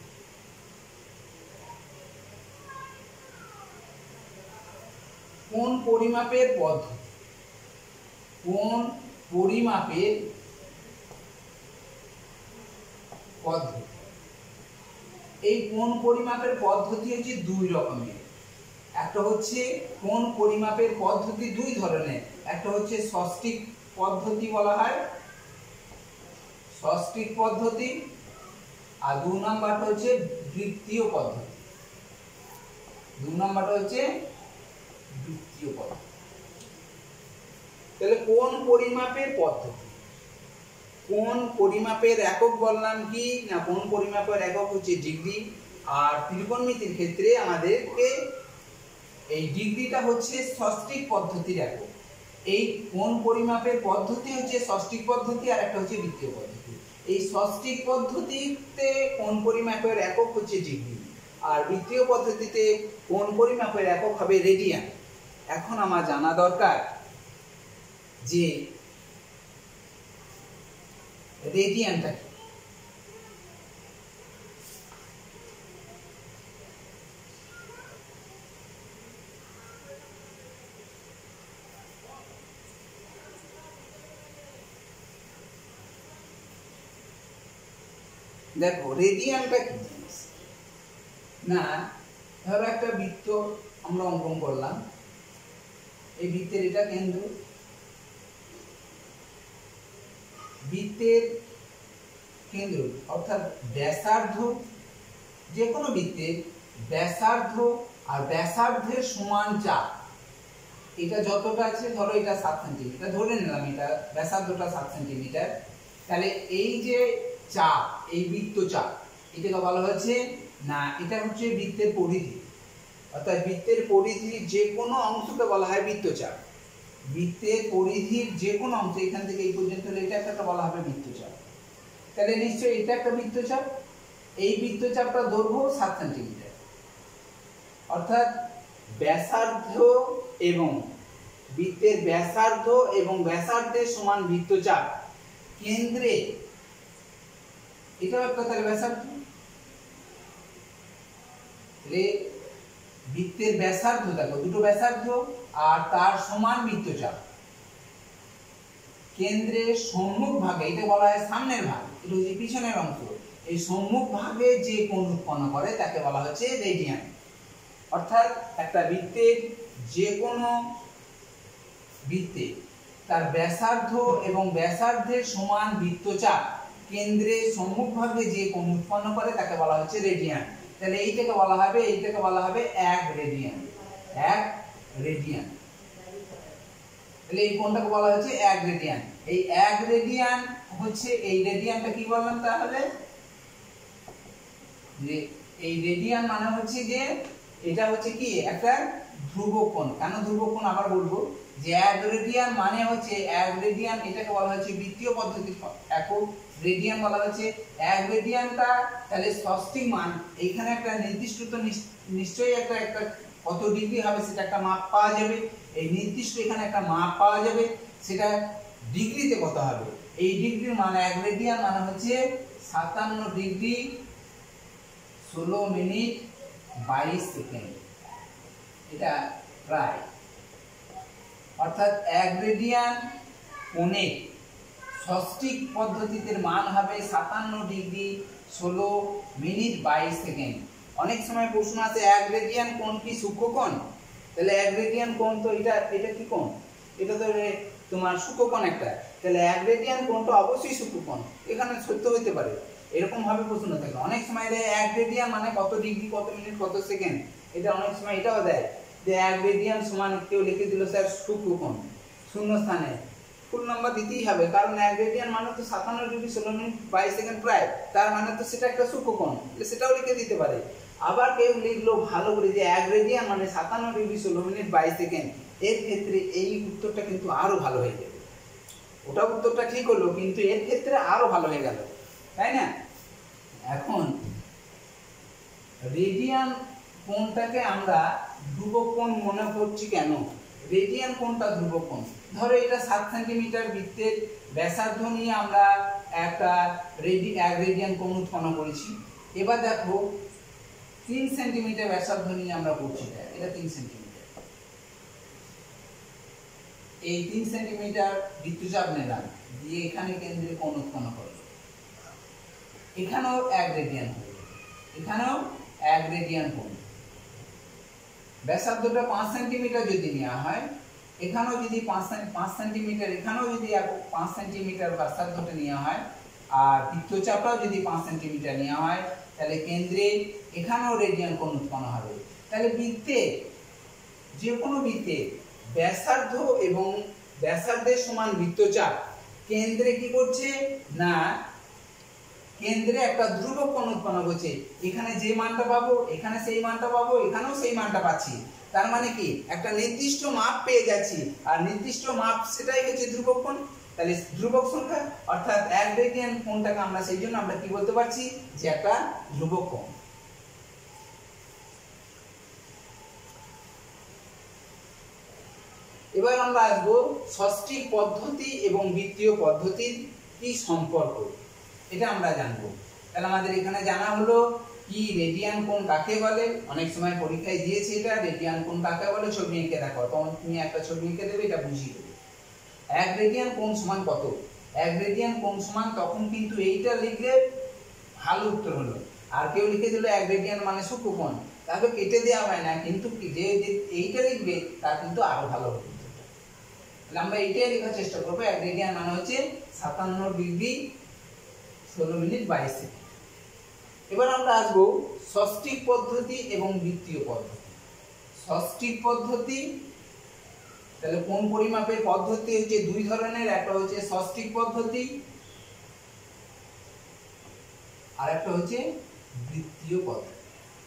কোণ পরিমাপের পদ্ধতি, কোণ পরিমাপের পদ্ধতি এই কোণ পরিমাপের পদ্ধতি হচ্ছে দুই রকমের। একটা হচ্ছে কোণ পরিমাপের পদ্ধতি দুই ধরনের, একটা হচ্ছে ষষ্ঠিক পদ্ধতি বলা হয়, ষষ্ঠিক পদ্ধতি, আর দুই নাম্বারটা হচ্ছে বৃত্তীয় পদ্ধতি। দুই নাম্বারটা হচ্ছে বৃত্তীয় পদ্ধতি। তাহলে কোণ পরিমাপের পদ্ধতি, কোণ পরিমাপের একক বললাম কি না কোণ পরিমাপের একক হচ্ছে ডিগ্রি, আর ত্রিকোণমিতির ক্ষেত্রে আমাদেরকে এই ডিগ্রিটা হচ্ছে ষষ্ঠিক পদ্ধতির একক। এই কোণ পরিমাপের পদ্ধতি হচ্ছে ষষ্ঠিক পদ্ধতি আর একটা হচ্ছে বৃত্তীয় পদ্ধতি। এই ষষ্ঠিক পদ্ধতিতে কোণ পরিমাপের একক হচ্ছে ডিগ্রি, আর বৃত্তীয় পদ্ধতিতে কোণ পরিমাপের একক হবে রেডিয়ান। এখন আমার জানা দরকার যে রেডিয়ানটা কি। দেখো রেডিয়ানটা কি জিনিস না, ধরো একটা বৃত্ত আমরা অঙ্কন করলাম, এই বৃত্তের এটা কেন্দ্র, বৃত্তের কেন্দ্র অর্থাৎ ব্যাসার্ধ, যে কোনো বৃত্তের ব্যাসার্ধ আর ব্যাসার্ধের সমান চাপ, এটা যতটা আছে ধরো এটা সাত সেন্টিমিটার ধরে নিলাম, এটা ব্যাসার্ধটা সাত সেন্টিমিটার, তাহলে এই যে চাপ এই বৃত্ত চাপ এটাকে বলা হচ্ছে না এটা হচ্ছে বৃত্তের পরিধি, অর্থাৎ বৃত্তের পরিধির যে কোনো অংশকে বলা হয় বৃত্তচাপ। বৃত্তের পরিধির যে কোনো অংশ এখান থেকে এই পর্যন্ত হলে এটা একটা বলা হবে বৃত্তচাপ। তাহলে নিশ্চয়ই এটা একটা বৃত্তচাপ, এই বৃত্তচাপটা দৈর্ঘ্য সাত সেন্টিমিটার, অর্থাৎ ব্যাসার্ধ এবং বৃত্তের ব্যাসার্ধ এবং ব্যাসার্ধের সমান বৃত্তচাপ কেন্দ্রে, এটাও একটা তাহলে ব্যাসার্ধ, বৃত্তের ব্যাসার্ধ দেখো দুটো ব্যাসার্ধ আর তার সমান বৃত্তচাপ কেন্দ্রের সম্মুখ ভাগে, এটা বলা হয় সামনের ভাগ, এটা হচ্ছে পিছনের অংশ, এই সম্মুখ ভাগে যে কোণ উৎপন্ন করে তাকে বলা হচ্ছে রেডিয়ান। অর্থাৎ একটা বৃত্তের যে কোনো বৃত্তে তার ব্যাসার্ধ এবং ব্যাসার্ধের সমান বৃত্তচাপ কেন্দ্রের সম্মুখ ভাগে যে কোণ উৎপন্ন করে তাকে বলা হচ্ছে রেডিয়ান। তাহলে এইটাকে বলা হবে এইটাকে বলা হবে এক রেডিয়ান, এক রেডিয়ান। তাহলে এই কোণটাকে বলা হচ্ছে এক রেডিয়ান। এই এক রেডিয়ান হচ্ছে, এই রেডিয়ানটা কি বললাম তাহলে, যে এই রেডিয়ান মানে হচ্ছে যে এটা হচ্ছে কি একটা ধ্রুবক কোণ। কেন ধ্রুবক কোণ আবার বলবো, যে এক রেডিয়ান মানে হচ্ছে এক রেডিয়ান, এটাকে বলা হচ্ছে বৃত্তীয় পদ্ধতির একক, রেডিয়ান বলা হচ্ছে এক রেডিয়ানটা, তাহলে ষষ্ঠিক মান এইখানে একটা নির্দিষ্ট তো নিশ্চয়ই একটা একটা কত ডিগ্রি হবে সেটা একটা মাপ পাওয়া যাবে, এই নির্দিষ্ট এখানে একটা মাপ পাওয়া যাবে, সেটা ডিগ্রিতে কত হবে, এই ডিগ্রির মানে এক রেডিয়ান মানে হচ্ছে সাতান্ন ডিগ্রি ষোলো মিনিট বাইশ সেকেন্ড, এটা প্রায়, অর্থাৎ এক রেডিয়ান কোণে ষষ্ঠিক পদ্ধতিতে মান হবে সাতান্ন ডিগ্রি ষোলো মিনিট বাইশ সেকেন্ড। অনেক সময় প্রশ্ন আছে এক রেডিয়ান কোণ কি সূক্ষ্মকোণ, তাহলে এক রেডিয়ান কোণ তো এটা এটা কি কোণ, এটা তো তোমার সূক্ষ্মকোণ একটা, তাহলে এক রেডিয়ান কোণটা অবশ্যই সূক্ষ্মকোণ, এখানে সত্য হতে পারে, এরকম ভাবে প্রশ্ন থাকে। অনেক সময় এক রেডিয়ান মানে কত ডিগ্রি কত মিনিট কত সেকেন্ড, এটা অনেক সময় এটাও দেয় যে এক রেডিয়ান সমান, কেউ লিখে দিল স্যার সূক্ষ্মকোণ, শূন্য স্থানে ফুল নাম্বার দিতেই হবে, কারণ এক রেডিয়ান মানে তো সাতান্ন ডিগ্রি ষোলো মিনিট বাইশ সেকেন্ড প্রায়, তার মানে তো সেটা একটা সূক্ষ্মকোণ, সেটাও লিখে দিতে পারে। আবার কেউ লিখলো ভালো করে যে এক রেডিয়ান মানে সাতান্ন ডিগ্রি ষোলো মিনিট বাইশ সেকেন্ড, এর ক্ষেত্রে এই উত্তরটা কিন্তু আরো ভালো হয়ে যাবে। ওটা উত্তরটা ঠিক হলো, কিন্তু এর ক্ষেত্রে আরো ভালো হয়ে গেল, তাই না? এখন রেডিয়ান কোণটাকে আমরা ধ্রুবক কোণ মনে করছি কেন? রেডিয়ান কোণটা ধ্রুবক কোণ। ধরো এটা সাত সেন্টিমিটার বৃত্তের ব্যাসার্ধ নিয়ে আমরা একটা রেডি এক রেডিয়ান কোণ উৎপন্ন করেছি। এবার দেখো তিন সেন্টিমিটার ব্যাসার্ধ নিয়ে আমরা করছি, এটা তিন সেন্টিমিটার। এই তিন সেন্টিমিটার বৃত্তচাপ নিলাম, দিয়ে এখানে কেন্দ্রে কোণ উৎপন্ন করব। এখানেও এক রেডিয়ান কোণ, এখানেও এক রেডিয়ান কোণ। ব্যাসার্ধটা পাঁচ সেন্টিমিটার যদি নেওয়া হয়, এখানেও যদি পাঁচ পাঁচ সেন্টিমিটার, এখানেও যদি পাঁচ সেন্টিমিটার ব্যাসার্ধটা নেওয়া হয়, আর বৃত্তচাপটাও যদি পাঁচ সেন্টিমিটার নেওয়া হয়, তাহলে কেন্দ্রে এখানেও রেডিয়ান কোণ উৎপন্ন হবে। তাহলে বৃত্তে, যে কোনো বৃত্তে ব্যাসার্ধ এবং ব্যাসার্ধের সমান বৃত্তচাপ কেন্দ্রে কি করছে না, কেন্দ্রে একটা ধ্রুবক কোণ উৎপন্ন করছে। এখানে যে মানটা পাবো, এখানে সেই মানটা পাবো, এখানেও সেই মানটা পাচ্ছি। তার মানে কি একটা নির্দিষ্ট মাপ পেয়ে যাচ্ছি, আর নির্দিষ্ট মাপ সেটাই হচ্ছে ধ্রুবক কোণ। তাহলে ধ্রুবক সংখ্যা অর্থাৎ এক রেডিয়ান কোণটাকে আমরা সেই জন্য আমরা কি বলতে পারছি যে একটা ধ্রুবক কোণ। এবার আমরা আসবো ষষ্ঠিক পদ্ধতি এবং বৃত্তীয় পদ্ধতির কি সম্পর্ক, এটা আমরা জানবো। তাহলে আমাদের এখানে জানা হলো কি রেডিয়ান কোণ কাকে বলে। অনেক সময় পরীক্ষায় দিয়েছে এটা, রেডিয়ান কোণ কাকে বলে ছবি এঁকে দেখো, তখন তুমি একটা ছবি এঁকে দেবে, এটা বুঝিয়ে দেবে। এক রেডিয়ান কোণ সমান কত? এক রেডিয়ান কোণ সমান, তখন কিন্তু এইটা লিখলে ভালো উত্তর হলো। আর কেউ লিখে দিল এক রেডিয়ান মানে সূক্ষ্মকোণ, তাকে কেটে দেওয়া হয় না, কিন্তু যে এইটা লিখবে তার কিন্তু আরো ভালো হবে। তাহলে আমরা এইটাই লেখার চেষ্টা করবো। এক রেডিয়ান মানে হচ্ছে সাতান্ন ডিগ্রি ষোলো মিনিট বাইশ সেকেন্ড। এবার আমরা আসবো ষষ্ঠিক পদ্ধতি এবং বৃত্তীয় পদ্ধতি। ষষ্ঠিক পদ্ধতি, তাহলে কোণ পরিমাপের পদ্ধতি হচ্ছে দুই ধরনের, একটা হচ্ছে ষষ্ঠিক পদ্ধতি আর একটা হচ্ছে বৃত্তীয় পদ্ধতি।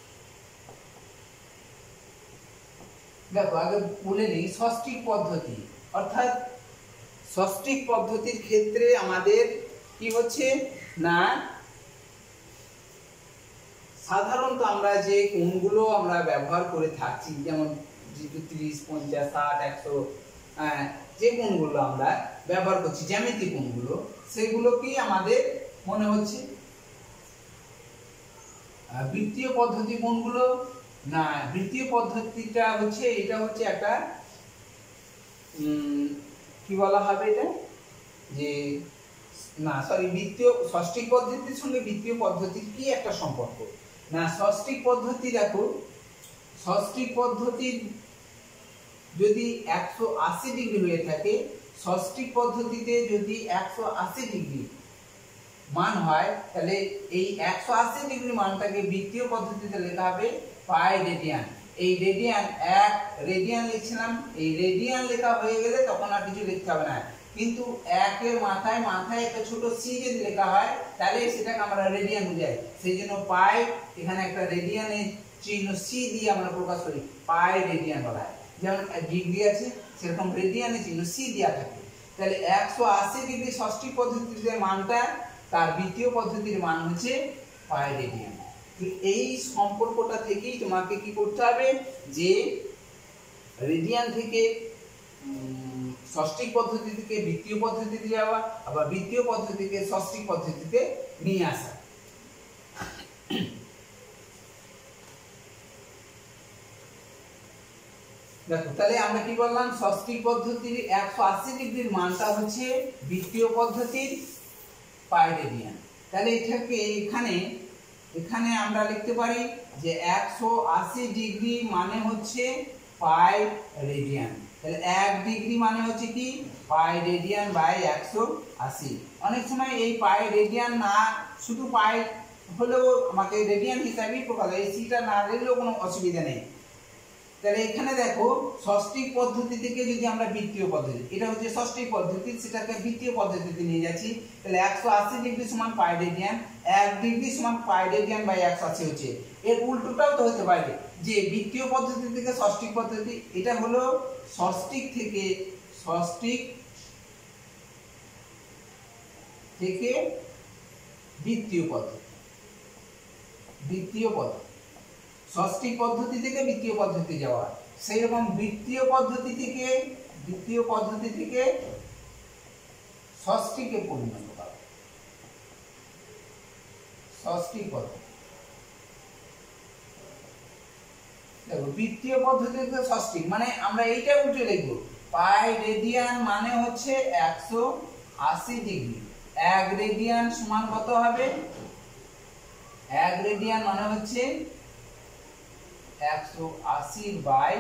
দেখো আগে বলে নিই ষষ্ঠিক পদ্ধতি, অর্থাৎ ষষ্ঠিক পদ্ধতির ক্ষেত্রে আমাদের কি হচ্ছে না, সাধারণত আমরা যে কোণগুলো আমরা ব্যবহার করে থাকছি, যেমন ত্রিশ, পঞ্চাশ, ষাট, একশো, যে কোণগুলো আমরা ব্যবহার করছি জ্যামিতি কোণগুলো, সেগুলো কি আমাদের মনে হচ্ছে। বৃত্তীয় পদ্ধতি কোণগুলো না, বৃত্তীয় পদ্ধতিটা হচ্ছে, এটা হচ্ছে একটা কি বলা হবে এটা, যে না সরি বৃত্তীয় ষষ্ঠিক পদ্ধতির সঙ্গে বৃত্তীয় পদ্ধতির কি একটা সম্পর্ক না। ষষ্ঠিক পদ্ধতি দেখো, ষষ্ঠিক পদ্ধতির যদি একশো আশি ডিগ্রি হয়ে থাকে, ষষ্ঠিক পদ্ধতিতে যদি একশো আশি ডিগ্রি মান হয়, তাহলে এই একশো আশি ডিগ্রি মানটাকে বৃত্তীয় পদ্ধতিতে লেখা হবে পাই রেডিয়ান। এই রেডিয়ান, এক রেডিয়ান লিখছিলাম, এই রেডিয়ান লেখা হয়ে গেলে তখন আর কিছু লিখতে হবে না, কিন্তু একের মাথায় মাথায় একটা ছোট সি যদি লেখা হয়, তাহলে সেটাকে আমরা রেডিয়ান বুঝাই। সেই জন্য পাই, এখানে একটা রেডিয়ানের চিহ্ন সি দিয়ে আমরা প্রকাশ করি, পাই রেডিয়ান বলা হয়। যেমন ডিগ্রি আছে সেরকম রেডিয়ানের চিহ্ন সি দেওয়া থাকে। তাহলে একশো আশি ডিগ্রি ষষ্ঠিক পদ্ধতির যে মানটা, তার বৃত্তীয় পদ্ধতির মান হচ্ছে পাই রেডিয়ান। এই সম্পর্কটা থেকেই তোমাকে কি করতে হবে, যে রেডিয়ান থেকে ষষ্ঠিক পদ্ধতি থেকে বৃত্তীয় পদ্ধতিতে যাওয়া, আবার বৃত্তীয় পদ্ধতি থেকে ষষ্ঠিক পদ্ধতিতে নিয়ে আসা। দেখো তাহলে আমরা কি বললাম, ষষ্ঠিক পদ্ধতির একশো আশি ডিগ্রির মানটা হচ্ছে বৃত্তীয় পদ্ধতির পাই রেডিয়ান। তাহলে এটাকে এখানে এখানে আমরা লিখতে পারি যে একশো আশি ডিগ্রি মানে হচ্ছে পাই রেডিয়ান। তাহলে এক ডিগ্রি মানে হচ্ছে কি পাই রেডিয়ান বাই একশো আশি। অনেক সময় এই পাই রেডিয়ান না শুধু পাই হলেও আমাকে রেডিয়ান হিসাবেই প্রকাশ, এই সিটা না দিলেও কোনো অসুবিধা নেই। তাহলে এখানে দেখো ষষ্ঠিক পদ্ধতি থেকে যদি আমরা বৃত্তীয় পদ্ধতি, এটা হচ্ছে ষষ্ঠিক পদ্ধতি, সেটাকে বৃত্তীয় পদ্ধতিতে নিয়ে যাচ্ছি। তাহলে একশো আশি ডিগ্রি সমান পাই রেডিয়ান, এক ডিগ্রি সমান পাই রেডিয়ান বাই একশো আশি হচ্ছে। এর উল্টোটাও তো হতে পারে, যে বৃত্তীয় পদ্ধতি থেকে ষষ্ঠিক পদ্ধতি, এটা হলো ষষ্ঠিক থেকে ষষ্ঠিক থেকে বৃত্তীয় পদ্ধতি, বৃত্তীয় পদ্ধতি ষষ্ঠিক পদ্ধতি থেকে বৃত্তীয় পদ্ধতি যাওয়া, সেই রকম বৃত্তীয় পদ্ধতি থেকে বৃত্তীয় পদ্ধতি থেকে ষষ্ঠিকে পরিণত করা, ষষ্ঠিক পদ্ধতি। দেখো বৃত্তীয় পদ্ধতি থেকে ষষ্ঠিক মানে আমরা এইটা উল্টে লিখবো, পাই রেডিয়ান মানে হচ্ছে একশো আশি ডিগ্রি, এক রেডিয়ান সমান কত হবে, এক রেডিয়ান মানে হচ্ছে একশো আশি বাই,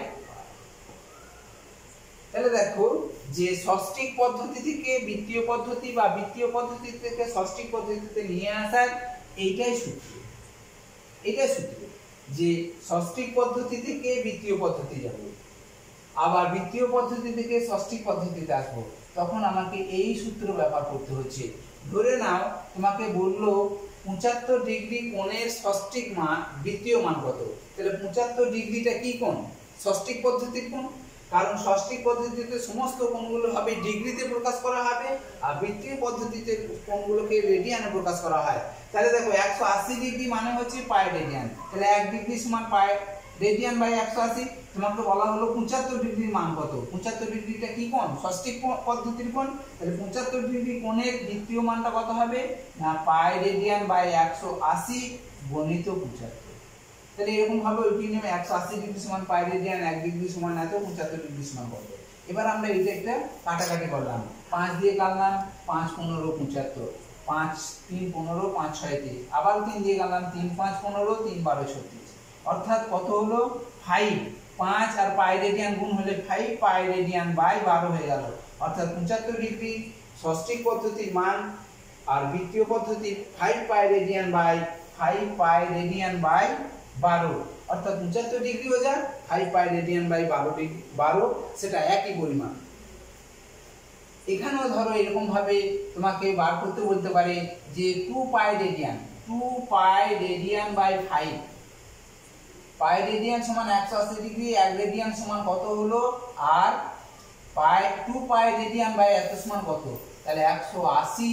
তাহলে দেখো যে ষষ্ঠিক পদ্ধতি থেকে বৃত্তীয় পদ্ধতি বা বৃত্তীয় পদ্ধতি থেকে ষষ্ঠিক পদ্ধতিতে নিয়ে আসার এইটাই সূত্র, এইটাই সূত্র যে ষষ্ঠিক পদ্ধতি থেকে বৃত্তীয় পদ্ধতি যাব, আবার বৃত্তীয় পদ্ধতি থেকে ষষ্ঠিক পদ্ধতিতে আসবো, তখন আমাকে এই সূত্র ব্যবহার করতে হচ্ছে। ধরে নাও তোমাকে বললো পঁচাত্তর ডিগ্রি কোণের ষষ্ঠিক মান বৃত্তীয় মান কত, তাহলে পঁচাত্তর ডিগ্রিটা কি কোণ, ষষ্ঠিক পদ্ধতির কোণ, কারণ ষষ্ঠিক পদ্ধতিতে সমস্ত কোণগুলো হবে ডিগ্রিতে প্রকাশ করা হবে, আর বৃত্তীয় পদ্ধতিতে কোণগুলোকে রেডিয়ানে প্রকাশ করা হয়। তাহলে দেখো একশো আশি ডিগ্রি মানে হচ্ছে পাই রেডিয়ান, তাহলে এক ডিগ্রি সমান পাই রেডিয়ান বাই একশো আশি। তোমাকে বলা হলো পঁচাত্তর ডিগ্রির মান কত, পঁচাত্তর ডিগ্রিটা কি কোণ, ষষ্ঠিক পদ্ধতির কোণ, তাহলে পঁচাত্তর ডিগ্রি কোণের বৃত্তীয় মানটা কত হবে না পাই রেডিয়ান বাই একশো আশি গণিত পঁচাত্তর। তাহলে এরকম ভাবে ওই নেমে একশো আশি ডিগ্রি সমান পাই রেডিয়ান, এক ডিগ্রি সমান এত, পঁচাত্তর ডিগ্রি সমান কত। এবার আমরা এইটা একটা কাটাকাটি করলাম, পাঁচ দিয়ে কাটলাম, পাঁচ পনেরো পঁচাত্তর, পাঁচ তিন পনেরো, পাঁচ ছয় তিরিশ, আবার তিন দিয়ে কাটলাম, তিন পাঁচ পনেরো, তিন বারো ছত্রিশ, অর্থাৎ কত হলো ফাইভ, পাঁচ আর পাই রেডিয়ান গুণ হলে ফাইভ পাই রেডিয়ান বাই বারো হয়ে গেল, অর্থাৎ পঁচাত্তর ডিগ্রি ষষ্ঠিক পদ্ধতির মান আর বৃত্তীয় পদ্ধতি five pi radian by five pi radian by বারো, অর্থাৎ পঁচাত্তর ডিগ্রি হয়ে যায় ফাইভ পাই রেডিয়ান বাই বারো ডিগ্রি বারো, সেটা একই পরিমাণ। এখানেও ধরো এরকম ভাবে তোমাকে বার করতে বলতে পারে যে two pi radian, two pi radian by five, pi radian সমান একশো আশি ডিগ্রি, এক রেডিয়ান সমান কত হলো, আর pi two pi radian by এত সমান কত, তাহলে একশো আশি।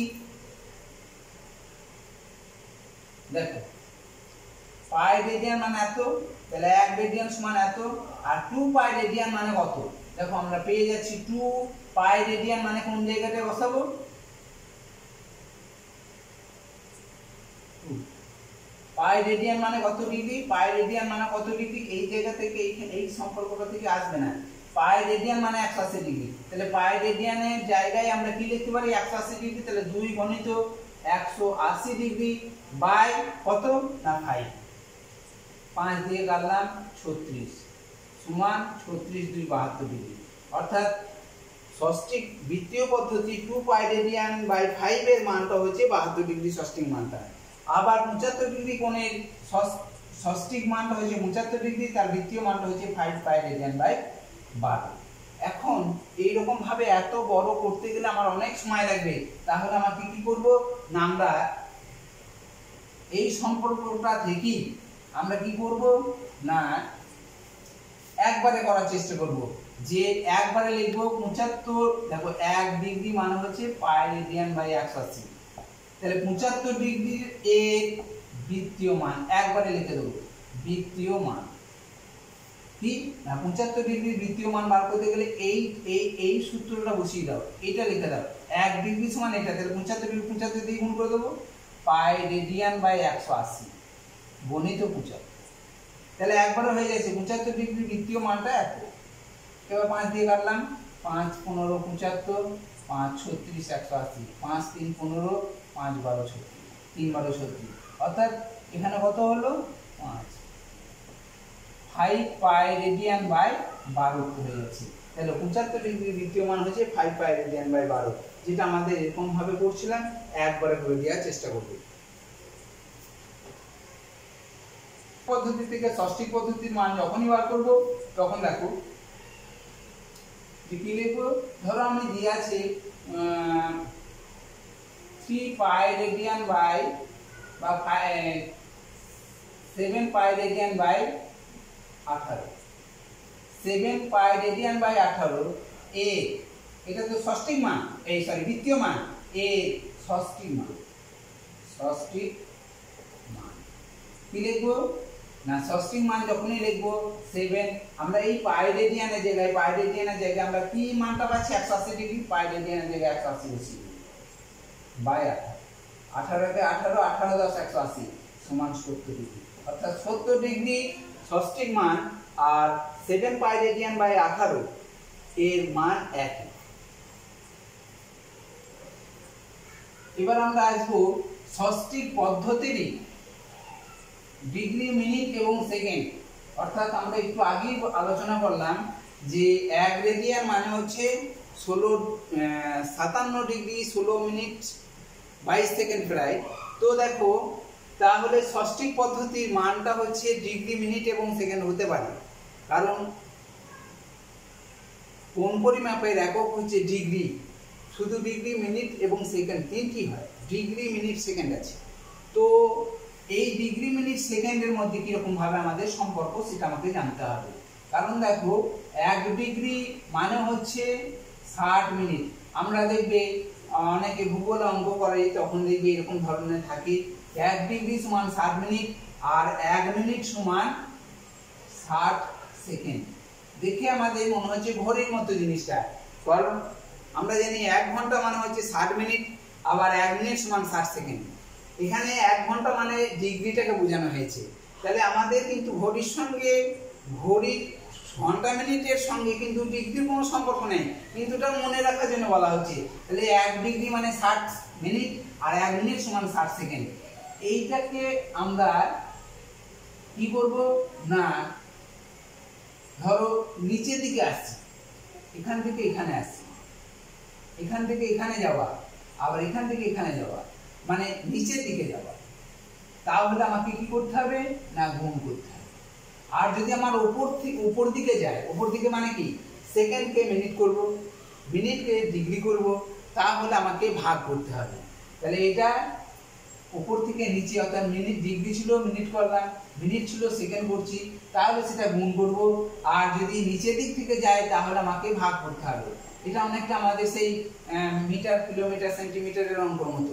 দেখো পাই রেডিয়ান মানে এত, তাহলে এক রেডিয়ান সমান এত, আর টু পাই রেডিয়ান মানে কত, দেখো আমরা পেয়ে যাচ্ছি টু পাই রেডিয়ান মানে কোন জায়গাটায় বসাবো, পাই রেডিয়ান মানে কত ডিগ্রি, পাই রেডিয়ান মানে কত ডিগ্রি, এই জায়গা থেকে এই সম্পর্কটা থেকে আসবে না, পাই রেডিয়ান মানে একশো আশি ডিগ্রি, তাহলে পাই রেডিয়ানের জায়গায় আমরা কি লিখতে পারি একশো আশি ডিগ্রি, তাহলে দুই গণিত একশো আশি ডিগ্রি বাই কত না ফাইভ, পাঁচ দিয়ে কাটলাম ছত্রিশ সমান ছত্রিশ দুই বাহাত্তর ডিগ্রি, অর্থাৎ ষষ্ঠিক বৃত্তীয় পদ্ধতি two pi radian by five এর মানটা হচ্ছে বাহাত্তর ডিগ্রি ষষ্ঠিক মানটা, আবার পঁচাত্তর ডিগ্রি কোণের ষষ্ঠিক মানটা হচ্ছে পঁচাত্তর ডিগ্রি, তার বৃত্তীয় মানটা হচ্ছে ফাইভ পাই রেডিয়ান বাই বারো। এখন এইরকম ভাবে এত বড় করতে গেলে আমার অনেক সময় লাগবে, তাহলে আমাকে কি করব না আমরা এই সম্পর্কটা থেকে আমরা কি করব না একবারে করার চেষ্টা করব, যে একবারে লিখবো পঁচাত্তর, দেখো এক ডিগ্রি মানে হচ্ছে পাই রেডিয়ান বাই একশো আশি, তাহলে পঁচাত্তর ডিগ্রির এর বৃত্তীয় মান একবারে লিখে দেবো, বৃত্তীয় মান কি না পঁচাত্তর ডিগ্রির বৃত্তীয় মান বার করতে গেলে এই এই এই সূত্রটা বসিয়ে দাও, এটা লিখে দাও, এক ডিগ্রি সমান এটা, তাহলে পঁচাত্তর ডিগ্রি পঁচাত্তর দিয়ে গুণ করে দেবো, পাই রেডিয়ান বাই একশো আশি গণিত পঁচাত্তর, তাহলে একবারে হয়ে যাচ্ছে পঁচাত্তর ডিগ্রি বৃত্তীয় মানটা এত। এবার পাঁচ দিয়ে কাটলাম, পাঁচ পনেরো পঁচাত্তর, পাঁচ ছত্রিশ একশো আশি, পাঁচ তিন পনেরো, পাঁচ বারো ছত্রিশ, তিন বারো ছত্রিশ, অর্থাৎ এখানে কত হলো পাঁচ, ফাইভ পাই রেডিয়ান বাই বারো হয়ে যাচ্ছে, তাহলে পঁচাত্তর ডিগ্রি বৃত্তীয় মান হচ্ছে ফাইভ পাই রেডিয়ান বাই বারো, যেটা আমাদের এরকম ভাবে করছিলাম একবারে করে দেওয়ার চেষ্টা করবো। পদ্ধতি থেকে ষষ্ঠিক পদ্ধতির মান যখনই বার করবো তখন দেখো কি লিখবো, ধরো আমি দিয়ে আছে থ্রি পাই রেডিয়ান বাই বা সেভেন পাই রেডিয়ান বাই আঠারো, সেভেন পাই রেডিয়ান বাই আঠারো এ, এটা তো ষষ্ঠিক মান, এই সরি দ্বিতীয় মান, এ ষষ্ঠিক মান, ষষ্ঠিক মান কি লিখবো না ষষ্ঠিক মান যখনই লিখবো সেভেন, আমরা এই পাই রেডিয়ানের জায়গায় পাই রেডিয়ানের জায়গায় আমরা কি মানটা পাচ্ছি একশো আশি ডিগ্রি, পাই রেডিয়ানের জায়গায় একশো আশি বসিয়ে বাই আঠারো, আঠারোকে আঠারো, আঠারো দশ একশো আশি সমান সত্তর ডিগ্রি, অর্থাৎ সত্তর ডিগ্রি ষষ্ঠিক মান আর সেভেন পাই রেডিয়ান বাই আঠারো এর মান একই। এবার আমরা আসবো ষষ্ঠিক পদ্ধতিরই ডিগ্রি মিনিট এবং সেকেন্ড, অর্থাৎ আমরা একটু আগেই আলোচনা করলাম যে এক রেডিয়ান মানে হচ্ছে ষোলো সাতান্ন ডিগ্রি ষোলো মিনিট বাইশ সেকেন্ড প্রায়। তো দেখো তাহলে ষষ্ঠিক পদ্ধতির মানটা হচ্ছে ডিগ্রি মিনিট এবং সেকেন্ড হতে পারে, কারণ কোন পরিমাপের একক হচ্ছে ডিগ্রি, শুধু ডিগ্রি মিনিট এবং সেকেন্ড তিনটি হয়, ডিগ্রি মিনিট সেকেন্ড আছে। তো এই ডিগ্রি মিনিট সেকেন্ডের মধ্যে কিরকম ভাবে আমাদের সম্পর্ক সেটা আমাকে জানতে হবে, কারণ দেখো এক ডিগ্রি মানে হচ্ছে ষাট মিনিট। আমরা দেখবে অনেকে ভূগোল অঙ্ক করে তখন দেখবে এরকম ধরনের থাকে এক ডিগ্রি সমান ষাট মিনিট আর এক মিনিট সমান ষাট সেকেন্ড। দেখে আমাদের মনে হচ্ছে ঘড়ির মতো জিনিসটা, কারণ আমরা জানি এক ঘন্টা মানে হচ্ছে ষাট মিনিট, আবার এক মিনিট সমান ষাট সেকেন্ড। এখানে এক ঘন্টা মানে ডিগ্রিটাকে বোঝানো হয়েছে, তাহলে আমাদের কিন্তু ঘড়ির সঙ্গে ঘড়ির ঘন্টা মিনিটের সঙ্গে কিন্তু ডিগ্রির কোনো সম্পর্ক নেই, কিন্তু এটা মনে রাখার জন্য বলা হচ্ছে। তাহলে এক ডিগ্রি মানে ষাট মিনিট আর এক মিনিট সমান ষাট সেকেন্ড। এইটাকে আমরা কি করব না ধরো নিচের দিকে আসছি, এখান থেকে এখানে আসছি, এখান থেকে এখানে যাওয়া, আবার এখান থেকে এখানে যাওয়া, মানে নিচের দিকে যাওয়া, তাহলে আমাকে কি করতে হবে না গুণ করতে হবে। আর যদি আমার উপর থেকে উপর দিকে যায়, উপর দিকে মানে কি সেকেন্ডকে মিনিট করব, মিনিটকে ডিগ্রি করব, তাহলে আমাকে ভাগ করতে হবে। তাহলে এটা উপর থেকে নিচে, অর্থাৎ মিনিট ডিগ্রি ছিল মিনিট করলাম, মিনিট ছিল সেকেন্ড করছি, তাহলে সেটা গুণ করব। আর যদি নিচের দিক থেকে যায় তাহলে আমাকে ভাগ করতে হবে। এটা অনেকটা আমাদের সেই মিটার কিলোমিটার সেন্টিমিটারের অঙ্কের মতো।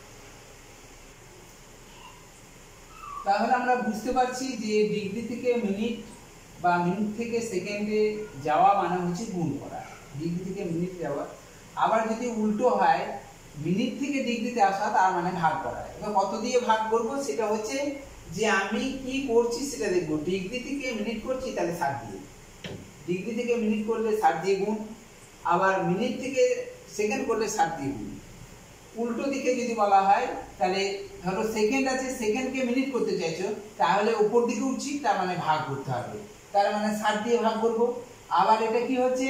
তাহলে আমরা বুঝতে পারছি যে ডিগ্রি থেকে মিনিট বা মিনিট থেকে সেকেন্ডে যাওয়া মানে হচ্ছে গুণ করা, ডিগ্রি থেকে মিনিট যাওয়া। আবার যদি উল্টো হয় মিনিট থেকে ডিগ্রিতে আসা, তার মানে ভাগ করা। এবার কত দিয়ে ভাগ করব সেটা হচ্ছে যে আমি কি করছি সেটা দেখবো। ডিগ্রি থেকে মিনিট করছি তাহলে ষাট দিয়ে, ডিগ্রি থেকে মিনিট করলে ষাট দিয়ে গুণ, আবার মিনিট থেকে সেকেন্ড করলে ষাট দিয়ে গুণ। উল্টো দিকে যদি বলা হয় তাহলে ধরো সেকেন্ড আছে, সেকেন্ডকে মিনিট করতে চাইছো, তাহলে উপর দিকে উঠছি, তার মানে ভাগ করতে হবে, তার মানে ষাট দিয়ে ভাগ করব। আবার এটা কি হচ্ছে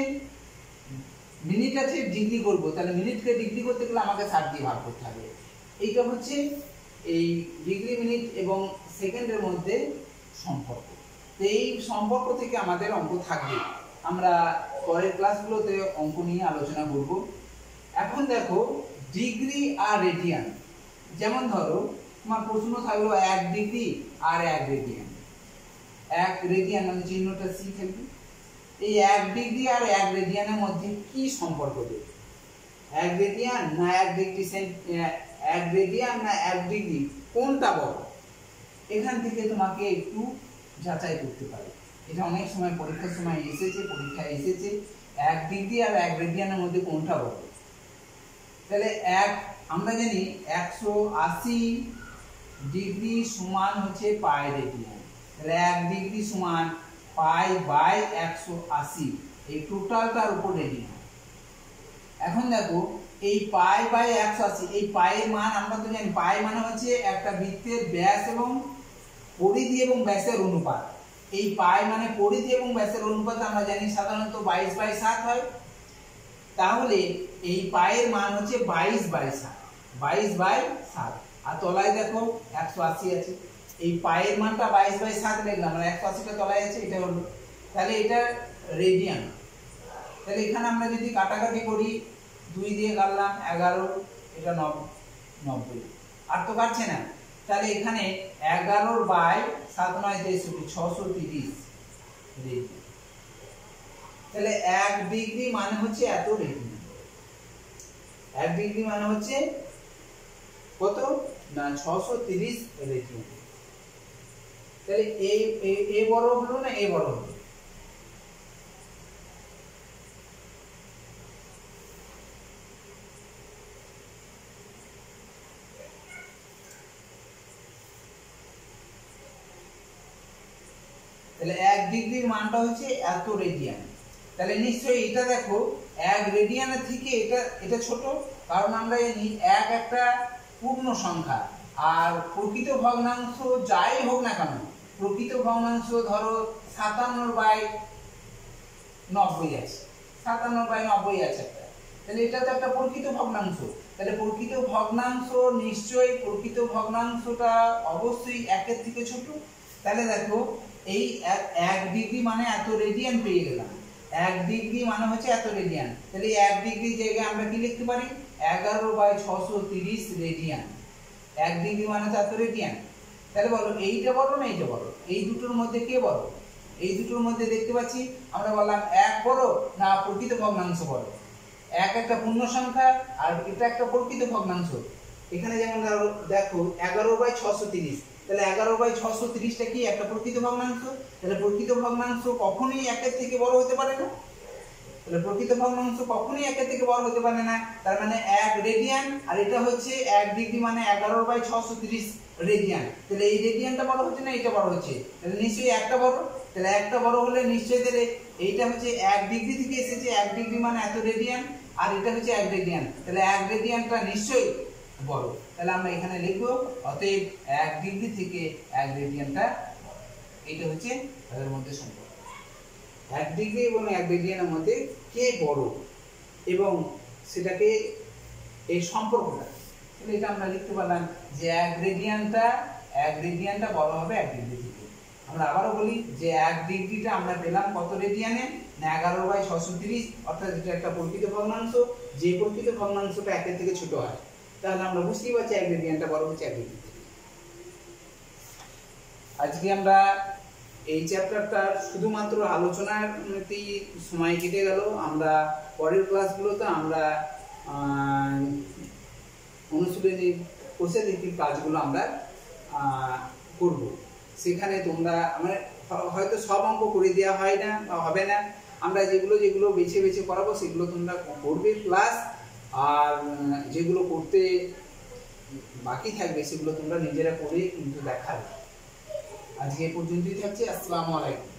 মিনিট আছে ডিগ্রি করব, তাহলে মিনিটকে ডিগ্রি করতে গেলে আমাকে ষাট দিয়ে ভাগ করতে হবে। এইটা হচ্ছে এই ডিগ্রি মিনিট এবং সেকেন্ডের মধ্যে সম্পর্ক। তো এই সম্পর্ক থেকে আমাদের অঙ্ক থাকবে, আমরা পরের ক্লাসগুলোতে অঙ্ক নিয়ে আলোচনা করব। এখন দেখো ডিগ্রি আর রেডিয়ান, যেমন ধরো তোমার প্রশ্ন থাকলো এক ডিগ্রি আর এক রেডিয়ান, এক রেডিয়ান আমি চিহ্নটা সি ফেলবি, এই এক ডিগ্রি আর এক রেডিয়ানের মধ্যে কি সম্পর্ক দেবে? এক রেডিয়ান না এক ডিগ্রি, এক রেডিয়ান না এক ডিগ্রি, কোনটা বড়? এখান থেকে তোমাকে একটু যাচাই করতে পারে। এটা অনেক সময় পরীক্ষার সময় এসেছে, পরীক্ষায় এসেছে এক ডিগ্রি আর এক রেডিয়ানের মধ্যে কোনটা বড়। তাহলে এক আমরা জানি একশো আশি ডিগ্রি সমান হচ্ছে পাই রেডিয়ান, তাহলে এক ডিগ্রি সমান পাই বাই একশো আশি, এই টোটালটার উপর রেডিয়ান। এখন দেখো এই পাই বাই একশো আশি, এই পায়ের মান আমরা তো জানি পাই মানে হচ্ছে একটা বৃত্তের ব্যাস এবং পরিধি এবং ব্যাসের অনুপাত। এই পাই মানে পরিধি এবং ব্যাসের অনুপাত আমরা জানি সাধারণত বাইশ বাই সাত হয়, তাহলে এই পায়ের মান হচ্ছে বাইশ বাই সাত, বাইশ বাই সাত। আর তলায় দেখো একশো আশি আছে, এই পায়ের মানটা বাইশ বাই সাত লিখলাম, আর একশো আশিটা তলায় আছে, এটা হলো তাহলে এটা রেডিয়ান। তাহলে এখানে আমরা যদি কাটাকাটি করি, দুই দিয়ে কাটলাম এগারো, এটা নব্বই, আর তো কাটছে না, তাহলে এখানে এগারোর বাই সাত নয় তেষট্টি, ছশো তিরিশ রেডিয়ান। তাহলে এক ডিগ্রি মানে হচ্ছে এত রেডিয়ান। এক ডিগ্রি মানে হচ্ছে কত না ছশো তিরিশ রেডিয়ান। তাহলে এই এ বড় হলো না এ বড় হলো? তাহলে এক ডিগ্রির মানটা হচ্ছে এত রেডিয়ান। তাহলে নিশ্চয়ই এটা দেখো এক রেডিয়ানের থেকে এটা এটা ছোট, কারণ আমরা জানি এক একটা পূর্ণ সংখ্যা, আর প্রকৃত ভগ্নাংশ যাই হোক না কেন, প্রকৃত ভগ্নাংশ ধরো সাতান্ন বাই নব্বই আছে, সাতান্ন বাই নব্বই আছে একটা, তাহলে এটা তো একটা প্রকৃত ভগ্নাংশ। তাহলে প্রকৃত ভগ্নাংশ নিশ্চয়ই প্রকৃত ভগ্নাংশটা অবশ্যই একের থেকে ছোট। তাহলে দেখো এই এক ডিগ্রি মানে এত রেডিয়ান পেয়ে গেলাম। এক ডিগ্রি মানে হচ্ছে এত রেডিয়ান। তাহলে এক ডিগ্রি জায়গায় আমরা কি লিখতে পারি? এগারো বাই ছশো তিরিশ রেডিয়ান। এক ডিগ্রি মানে তো এত রেডিয়ান। তাহলে বলো এইটা বড় না এইটা বড়? এই দুটোর মধ্যে কে বড়? এই দুটোর মধ্যে দেখতে পাচ্ছি আমরা বললাম এক বড় না প্রকৃত ভগ্নাংশ বড়? এক একটা পূর্ণ সংখ্যা আর এটা একটা প্রকৃত ভগ্নাংশ। এখানে যেমন দেখো এগারো বাই ছশো তিরিশ, তাহলে এগারো বাই ছশো তিরিশটা কি একটা প্রকৃত ভগ্নাংশ? তাহলে প্রকৃত ভগ্নাংশ কখনোই একের থেকে বড় হতে পারে না। তাহলে প্রকৃত ভগ্নাংশ কখনোই একের থেকে বড় হতে পারে না। তার মানে এক রেডিয়ান, আর এটা হচ্ছে এক ডিগ্রি মানে এগারো বাই ছশো তিরিশ রেডিয়ান। তাহলে এই রেডিয়ানটা বড় হচ্ছে না এটা বড় হচ্ছে? তাহলে নিশ্চয়ই একটা বড়। তাহলে একটা বড় হলে নিশ্চয়ই তাহলে এইটা হচ্ছে এক ডিগ্রি থেকে এসেছে, এক ডিগ্রি মানে এত রেডিয়ান, আর এটা হচ্ছে এক রেডিয়ান। তাহলে এক রেডিয়ানটা নিশ্চয়ই বড়। তাহলে আমরা এখানে লিখবো অতএব এক ডিগ্রি থেকে এক রেডিয়ানটা, এটা হচ্ছে তাদের মধ্যে সম্পর্ক। এক ডিগ্রি এবং এক রেডিয়ানের মধ্যে কে বড় এবং সেটাকে এই সম্পর্কটা, তাহলে এটা আমরা লিখতে পারলাম যে এক রেডিয়ানটা এক রেডিয়ানটা বড় হবে এক ডিগ্রি থেকে। আমরা আবারও বলি যে এক ডিগ্রিটা আমরা পেলাম কত রেডিয়ানে? না এগারো বাই ছশো তিরিশ, অর্থাৎ এটা একটা প্রকৃত ভগ্নাংশ, যে প্রকৃত ভগ্নাংশটা একের থেকে ছোট হয়। তাহলে আমরা বুঝতেই পারছি এক রেডিয়ানটা বড় হচ্ছে এক ডিগ্রি। আজকে আমরা এই চ্যাপ্টারটা শুধুমাত্র আলোচনাতেই সময় কেটে গেল। আমরা পরের ক্লাসগুলোতে আমরা অনুশীলনীর কোষের রীতির কাজগুলো আমরা করব। সেখানে তোমরা আমরা হয়তো সব অঙ্ক করে দেওয়া হয় না বা হবে না, আমরা যেগুলো যেগুলো বেছে বেছে করাবো সেগুলো তোমরা করবে, প্লাস আর যেগুলো করতে বাকি থাকবে সেগুলো তোমরা নিজেরা করে কিন্তু দেখাবে। আজকে এই পর্যন্তই থাকছে। আসসালামু আলাইকুম।